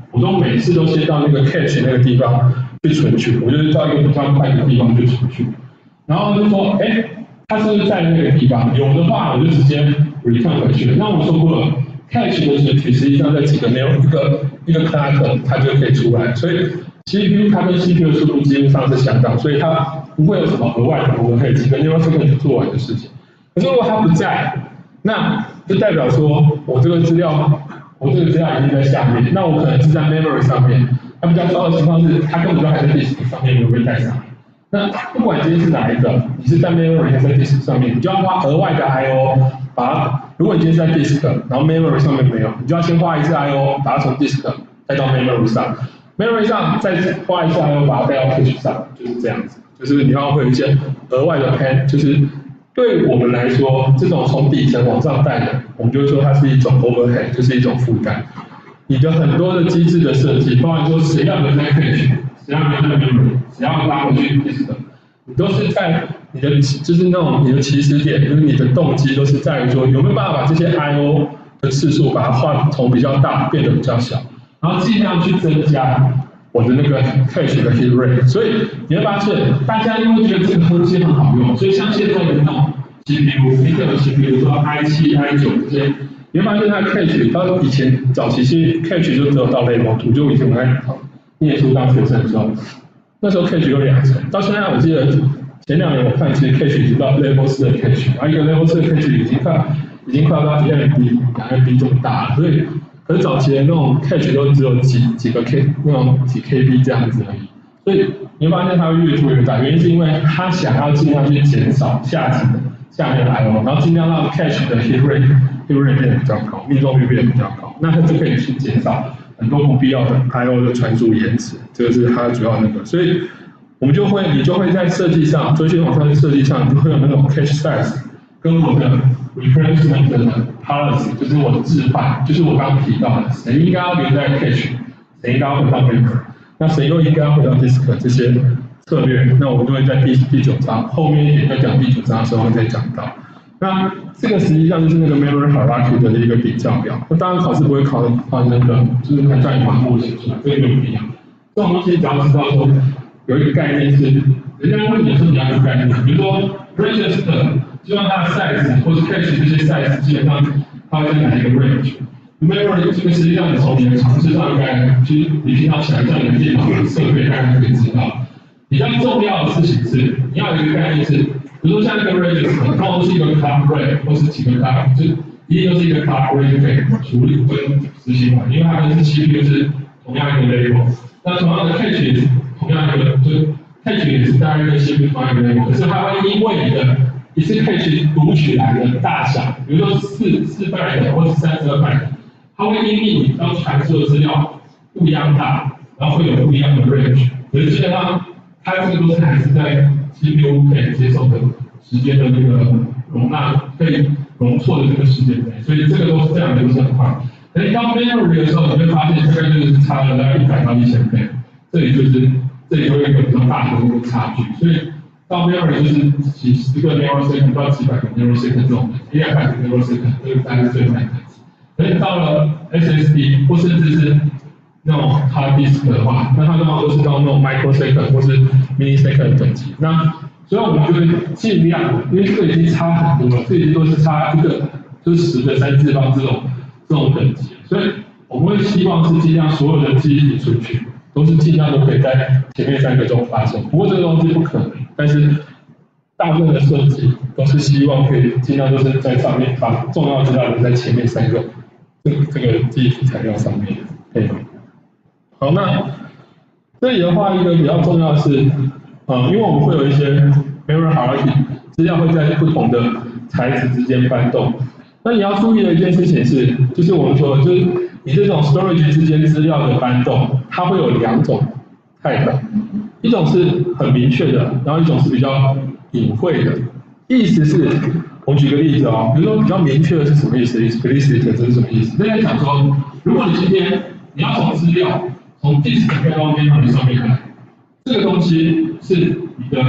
我都每次都先到那个 cache 那个地方去存取，我就是到一个比较快的地方去存取，然后就说，哎，它是不是在那个地方？有的话，我就直接 return 回去。那我说过了 ，cache 的存取实际上在几个 node 一个一个 clock 它就可以出来，所以 C P U 它跟 C P U 的速度基本上是相当，所以它不会有什么额外的，我们可以几个 nanosecond 就做完的事情。可是如果它不在，那就代表说我这个资料，我这个资料已经在下面，那我可能是在 memory 上面。那比较糟的情况是，它根本就还在 disk 上面没有被带上来。那不管今天是哪一个，你是在 memory 还是在 disk 上面，你就要花额外的 I O 把它。如果你今天是在 disk， 然后 memory 上面没有，你就要先花一次 I O 把它从 disk 带到 memory 上。memory 上再花一次 I O 把它带到 cache 上，就是这样子。就是你要会有一些额外的 pen， 就是对我们来说，这种从底层往上带的，我们就会说它是一种 overhead， 就是一种负担。你的很多的机制的设计，包含说谁要留在 cache， 谁要留在 memory， 谁要拉回去 disk， 你都是在你的就是那种你的起始点，就是你的动机都是在于说有没有办法把这些 I O 的次数把它换从比较大变得比较小，然后尽量去增加我的那个 cache 的 hit rate。所以你会发现，大家因为觉得这个东西很好用，所以像现在的那种 C P U，Intel 的 C P U， 比如说 I 七、I 九 这些。你会发现它的 cache， 到以前早期其实 cache 就只有到 level two， 就以前我在念书当学生的时候，那时候 cache 有两层，到现在我记得前两年我看其实 cache 已经到 level 四的 cache， 然后一个 level 四的 cache 已经快已经快要到一 M B、两 M B 这么大了，所以可是早期的那种 cache 都只有几几个 K 那种几 K B 这样子而已，所以你会发现它会越做越大，原因是因为它想要尽量去减少下级的下面的 I O， 然后尽量让 cache 的 hit rate。hit rate 变得比较高，命中率变得比较高，那它就可以去减少很多不必要的 I O 的传输延迟，这个是它主要那个，所以我们就会，你就会在设计上，追寻网上的设计上，你就会有那种 cache size 跟我的 replacement 的 policy， 就是我的置换，就是我刚刚提到的，谁应该要留在 cache， 谁应该要回到 memory， 那谁又应该要回到 disk 这些策略，那我们就会在第第九章后面一点在讲第九章的时候再讲到。那这个实际上就是那个 memory hierarchy 的一个比较表。那当然考试不会考考那个，就是看叫你把目写出来，这个就不一样。这种东西只要知道说有一个概念是，人家问你的时候你要有概念，比如说 register， 就像它的 size 或是 cache 这些 size， 基本上它会在哪一个 range。memory 这个实际上你从你的常识上应该，其实你平常想一下你的电脑的设备，大概可以知道。比较重要的事情是，你要有一个概念是。比如说像一个 register， 通常都是一个 clock rate 或是几个 clock， 就一定都是一个 clock rate 可以处理跟执行完，因为它跟 C P U 是同样一个 level。那同样的 cache 也是同样一个，就 cache 也是大概跟 C P U 同样一个 level， 可是它会因为你的一次 cache 读取来的大小，比如说四四 byte 或是三十二 byte， 它会因为你要传输的资料不一样大，然后会有不一样的 range。可是基本上它这个都是还是在 C P U 可以接受的时间的那个容纳，可以容错的这个时间内，所以这个都是这样的，都是很快。可是当 memory 的时候，你会发现这个就是差了大概一百到一千倍，这里就是这里会有一个比较大的一个差距。所以到 memory 就是几十个 nanosecond 到几百个 nanosecond 这种一两百个 nanosecond， 这个大概是最快的。可是到了 S S D 或甚至是那种 hard disk 的话，那它通常都是到那种 microsecond 或是 millisecond 等级。那所以我们就会尽量，因为这个已经差很多了，这已经都是差一个就是十的三次方这种这种等级，所以我们会希望是尽量所有的记忆体存取都是尽量都可以在前面三个中发生。不过这个东西不可能，但是大部分的设计都是希望可以尽量都是在上面把重要资料留在前面三个这这个记忆体材料上面，可以吗？好，那这里的话，一个比较重要的是，呃，因为我们会有一些 memory hierarchy， 资料会在不同的材质之间搬动。那你要注意的一件事情是，就是我们说，就是你这种 storage 之间资料的搬动，它会有两种 type， 一种是很明确的，然后一种是比较隐晦的。意思是，我举个例子哦，比如说比较明确的是什么意思 ？explicit 这是什么意思？那在讲说，如果你今天你要从资料从 disk 带到 memory 上面来，这个东西是你的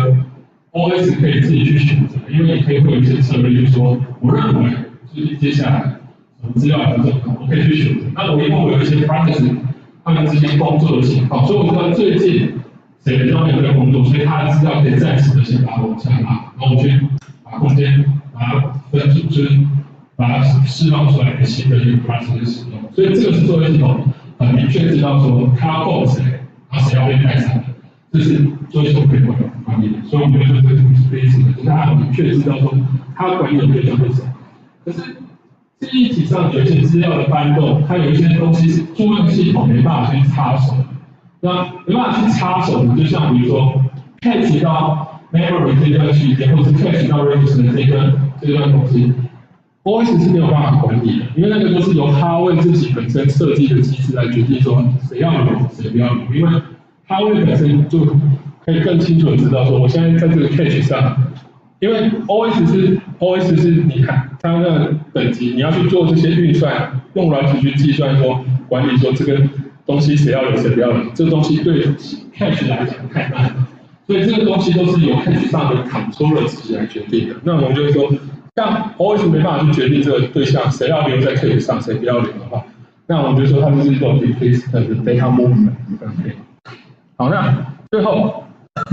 O S 可以自己去选择，因为你可以会有一些策略，就是说，我认为就是接下来什么资料比较重要，我可以去选择。那我以后有一些 practice 他们之间工作的情况，所以我知道最近谁比较有在工作，所以他的资料可以暂时的先把它往下拉，然后我去把空间把它分组，就是把它释放出来给新的一个 class 去使用。所以这个是作业系统很明确知道说他要供谁，然后谁要被带上的，这是作业系统可以管理的。所以我们就这个是类似的，就是他很明确知道说他要管理的对象是谁。可是记忆体上有一些资料的搬动，它有一些东西是作业系统没办法去插手的。那没办法去插手的，就像比如说 cache 到 memory 这段区间，或是 cache 到 register 这个这段东西 ，O S 是没有办法管理的，因为那个都是由哈位自己本身设计的机制来决定说谁要留谁不要留，因为哈位本身就可以更清楚的知道说我现在在这个 cache 上，因为 O S 是 O S 是你看它的等级，你要去做这些运算，用软体去计算说管理说这个东西谁要留谁不要留，这个东西对 cache 来讲太慢了，所以这个东西都是由 cache 上的 controller 自己来决定的。那我们就会说，像 O S 没办法去决定这个对象谁要留在 cache 上，谁不要留的话，那我们就说它就是一种 implicit 的 data movement。OK， 好，那最后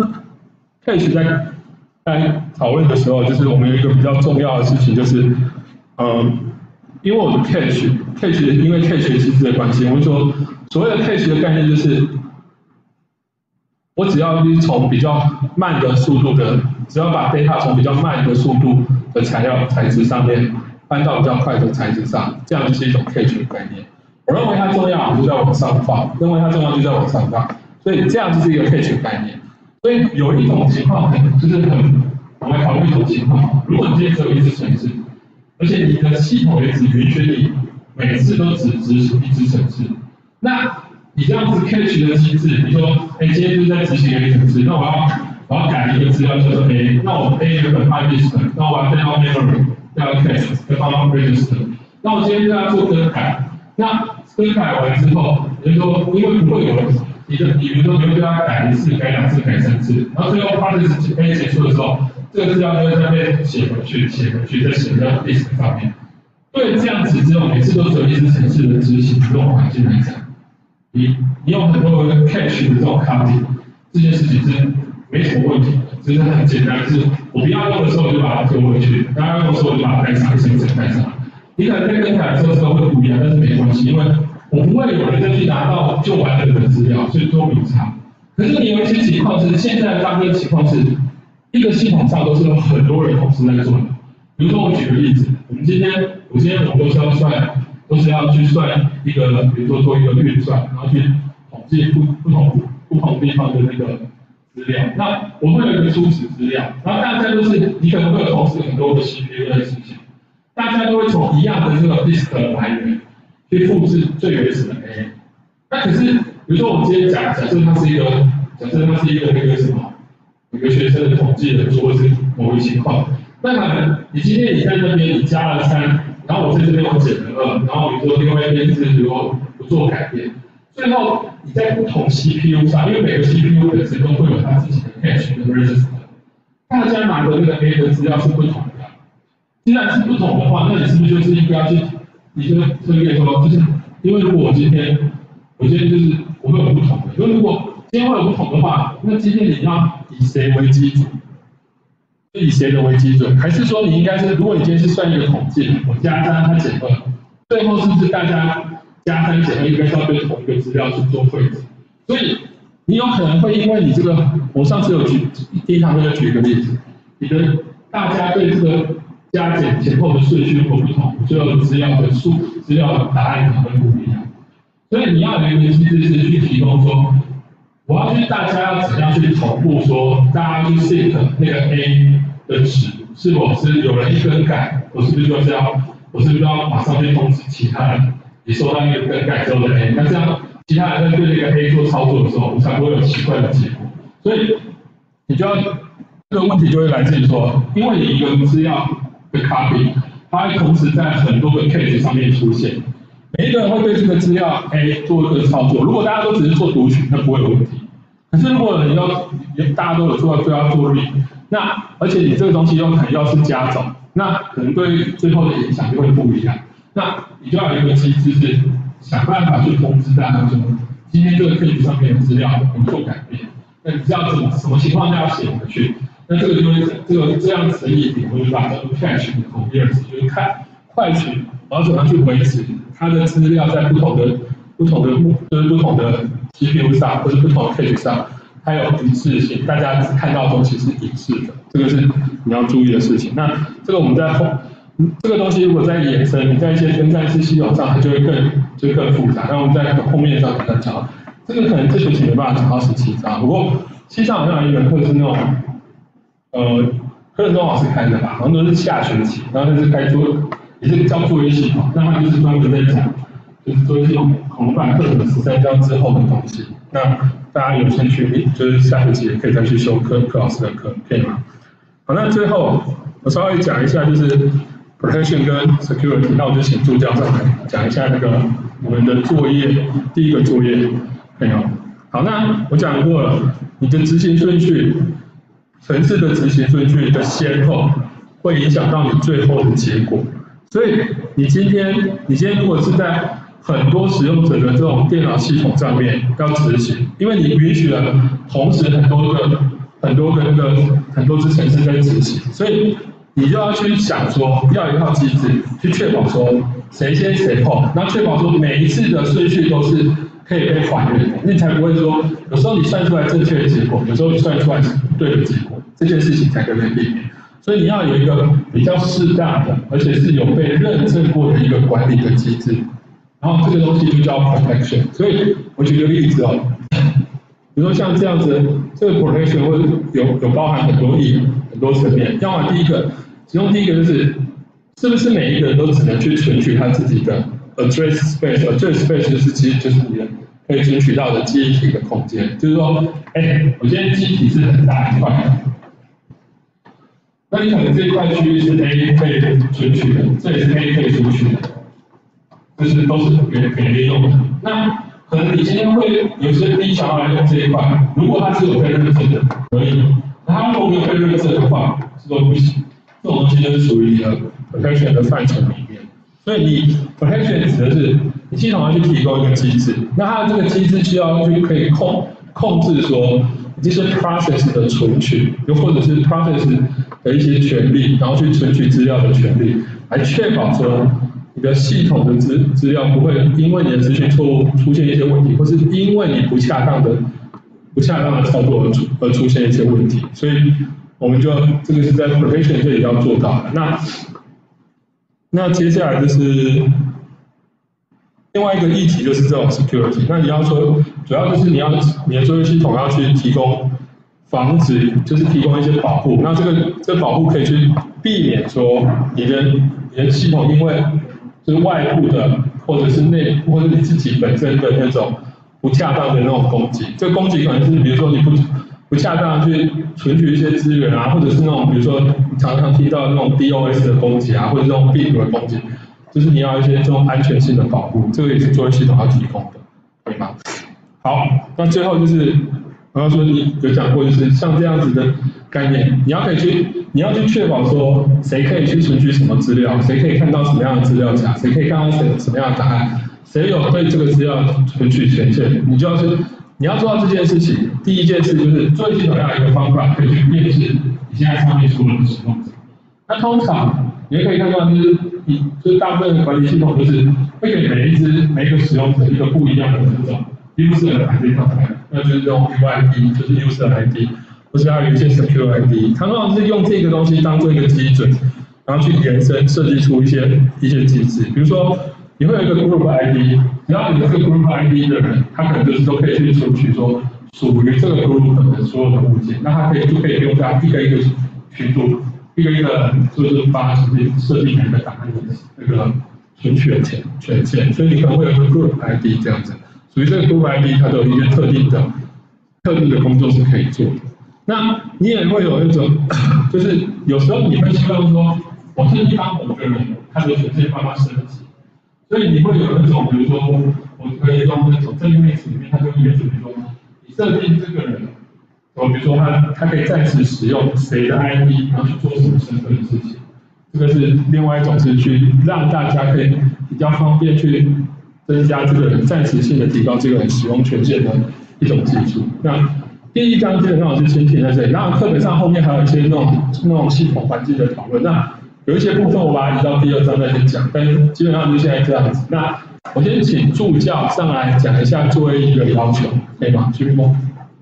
cache 在在讨论的时候，就是我们有一个比较重要的事情，就是嗯。因为我的 cache cache 因为 cache 机制的关系，我们说所谓的 cache 的概念就是，我只要从比较慢的速度的，只要把 data 从比较慢的速度的材料材质上面搬到比较快的材质上，这样就是一种 cache 的概念。我认为它重要，我就在往上放；认为它重要，就在往上放。所以这样就是一个 cache 的概念。所以有一种情况，就是很我们考虑一种情况，如果你今天只有一支程式。而且你的系统也只允许你每次都只执行一支程式，那你这样子 cache 的机制，你说，哎，今天就是在执行一个程式，那我要我要改一个资料叫做 A， 那我 A 原本放 register， 那我要带到 memory， 带到 cache， 再放到 register， 那我今天就要做更改，那更改完之后，你就说，因为不会有人，你的你比如说你会对它改一次、改两次、改三次，然后最后 process A 结束的时候。这个资料就会再被写回去，写回去，再写到 disk 上面。对这样子这种每次都只有一支程式的执行这种环境来讲，你你有很多的 cache 的这种 copy， 这件事情是没什么问题的，只是很简单，就是我不要用的时候我就把它丢回去，当要用的时候我就把它带上，生成带上。你可能在更改的时候这个会不一样，但是没关系，因为我不会有人再去拿到就完整的资料，所以都没差。可是你有一些情况是，现在大部分情况是。一个系统上都是有很多人同时在做的。比如说，我举个例子，我们今天，我今天我们都是要算，都是要去算一个，比如说做一个运算，然后去统计不不同不同地方的那个资料。那我们会有一个初始资料，然后大家都是，你可能会有同时很多个 C P U 在执行，大家都会从一样的这个 disk 来源去复制最原始的 A。那可是，比如说我们今天假假设它是一个，假设它是一个那个什么？有个学生的统计人数或是某个情况，那可能你今天你在那边你加了三，然后我在这边我减了二，然后比如说另外一边是如果不做改变，最后你在不同 C P U 上，因为每个 C P U 本身都会有它自己的 cache 跟 register， 大家拿的那个 A 的资料是不同的。既然是不同的话，那你是不是就是应该去，你就分裂说，就是因为如果我今天，我今天就是我会有不同的，因为如果今天会有不同的话，那今天你要以谁为基准？就以谁的为基准？还是说你应该是，如果你今天是算一个统计，我加三，它减二，最后是不是大家加三减二应该是要对同一个资料去做汇总？所以你有可能会因为你这个，我上次有举第一堂课就举一个例子，你的大家对这个加减前后的顺序如果不同，最后的资料的数资料的答案可能会不一样。所以你要有一个机制是去提供说。我要去大家要怎样去同步说，大家去 sync 那个 A 的值是否是有人一更改，我是不是就是要，我是不是要马上去通知其他人，你收到一个更改之后的 A， 那这样其他人在对那个 A 做操作的时候，我们才不会有奇怪的结果。所以你就要这个问题就会来自于说，因为你一个资料的 copy， 它会同时在很多个 case 上面出现。每一个人会对这个资料 A 做一个操作，如果大家都只是做读取，那不会有问题。可是如果你要大家都有做都要做 read， 那而且你这个东西又可能要是加总，那可能对最后的影响就会不一样。那你就要有一个机制是想办法去通知大家说， 今天这个 page 上面的资料有做改变，那你知道怎么什么情况下要写回去？那这个就会这个这样子的议题，我就把叫做 cache 的 coherence， 就是看快取，然后怎么样去维持它的资料在不同的不同的就是不同的 G P U 上或者不同的 page 上，它有一致性，大家看到的东西是一致的，这个是你要注意的事情。那这个我们在后这个东西如果再延伸，你在一些分散式系统上，它就会更就更复杂。那我们在后面上可能讲，这个可能这学期没办法讲到十七章，不过西上好像有一门课是那种。呃，柯震东老师开的吧，好像都是下学期，然后就是开作，也是教作业系统，那他就是专门在讲，就是作业系统恐怕课程十三章之后的东西。那大家有兴趣，就是下学期也可以再去修柯柯老师的课，可以吗？好，那最后我稍微讲一下就是 protection 跟 security， 那我就请助教上来讲一下那个我们的作业，第一个作业，没有？好，那我讲过了，你的执行顺序。程式的执行顺序的先后，会影响到你最后的结果。所以你今天，你今天如果是在很多使用者的这种电脑系统上面要执行，因为你允许了同时很多个、很多个那个很多支程式在执行，所以你就要去想说，要有一套机制去确保说谁先谁后，然后确保说每一次的顺序都是可以被还原的，你才不会说有时候你算出来正确的结果，有时候你算出来是不对的结果。这件事情才可以被避免，所以你要有一个比较适当的，而且是有被认证过的一个管理的机制，然后这个东西就叫 protection。所以我举个例子哦，比如说像这样子，这个 protection 会有有包含很多意很多层面。要么第一个，其中第一个就是，是不是每一个人都只能去存取他自己的 address space？address space 就是其实就是你的可以存取到的记忆体的空间，就是说，哎，我现在记忆体是很大一块。那你可能这一块区域是 A 可以存取的，这也是 A 可以存取的，就是都是给给 A 用的。那可能你今天会有些 B 想要来用这一块，如果它是有被认证的，可以；那它如果没有被认证的话，这都不行。这种东西就是属于你的 protection 的范畴里面。所以你 protection 指的是你系统要去提供一个机制，那它的这个机制需要去可以控控制说。这些 process 的存取，又或者是 process 的一些权利，然后去存取资料的权利，来确保说你的系统的资资料不会因为你的资讯错误出现一些问题，或是因为你不恰当的不恰当的操作而出而出现一些问题。所以我们就这个是在 protection 这里要做到的。那那接下来就是另外一个议题，就是这种 security。那你要说，主要就是你要你的作业系统要去提供防止，就是提供一些保护。那这个这个保护可以去避免说你的你的系统因为就是外部的或者是内或者你自己本身的那种不恰当的那种攻击。这个攻击可能是比如说你不不恰当去存取一些资源啊，或者是那种比如说你常常听到那种 DOS 的攻击啊，或者这种病毒的攻击。就是你要一些这种安全性的保护，这个也是作业系统要提供的，可以吗？好，那最后就是我要说你有讲过，就是像这样子的概念，你要可以去，你要去确保说谁可以去存取什么资料，谁可以看到什么样的资料夹，谁可以看到谁什么样的答案，谁有对这个资料存取权限，你就要去，你要做到这件事情。第一件事就是作业系统要有一个方法可以去辨识你现在上面所有的使用者。那通常你也可以看到，就是你就是大部分的管理系统就是会给每一只每一个使用者一个不一样的这种 user I D 状态，那就是这种 U I D， 就是 user I D， 或是还有一些 secure I D， 它通常是用这个东西当做一个基准，然后去延伸设计出一些一些机制。比如说，你会有一个 group I D， 只要有这个 group I D 的人，他可能就是都可以去存取说属于这个 group 的所有的物件，那他可以就可以用这样一个一个群组。一个一个就是把自己设定一个档案的那个存取的权权限，所以你可能会有一个 group I D 这样子，属于这个 group I D 它都有一些特定的特定的工作是可以做的。那你也会有那种，就是有时候你会希望说，我设计帮某个人他的权限帮他升级，所以你会有那种，比如说我可以用那种正面词里面，它就会允许，比如说你设定这个人。我比如说他他可以暂时使用谁的 I D， 然后去做什么身份的事情，这个是另外一种是去让大家可以比较方便去增加这个人暂时性的提高这个人使用权限的一种技术。那第一章基本上是先停在这里，那课本上后面还有一些那种那种系统环境的讨论。那有一些部分我把它移到第二章再先讲，但基本上就现在这样子。那我先请助教上来讲一下作业一的要求，可以吗？徐明峰。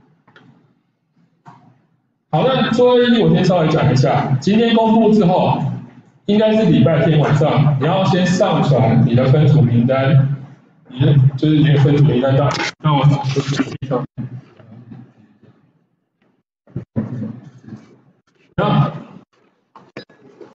好，那作业一我先稍微讲一下，今天公布之后，应该是礼拜天晚上，你要先上传你的分组名单，你的就是你的分组名单到，那我找个地方。然后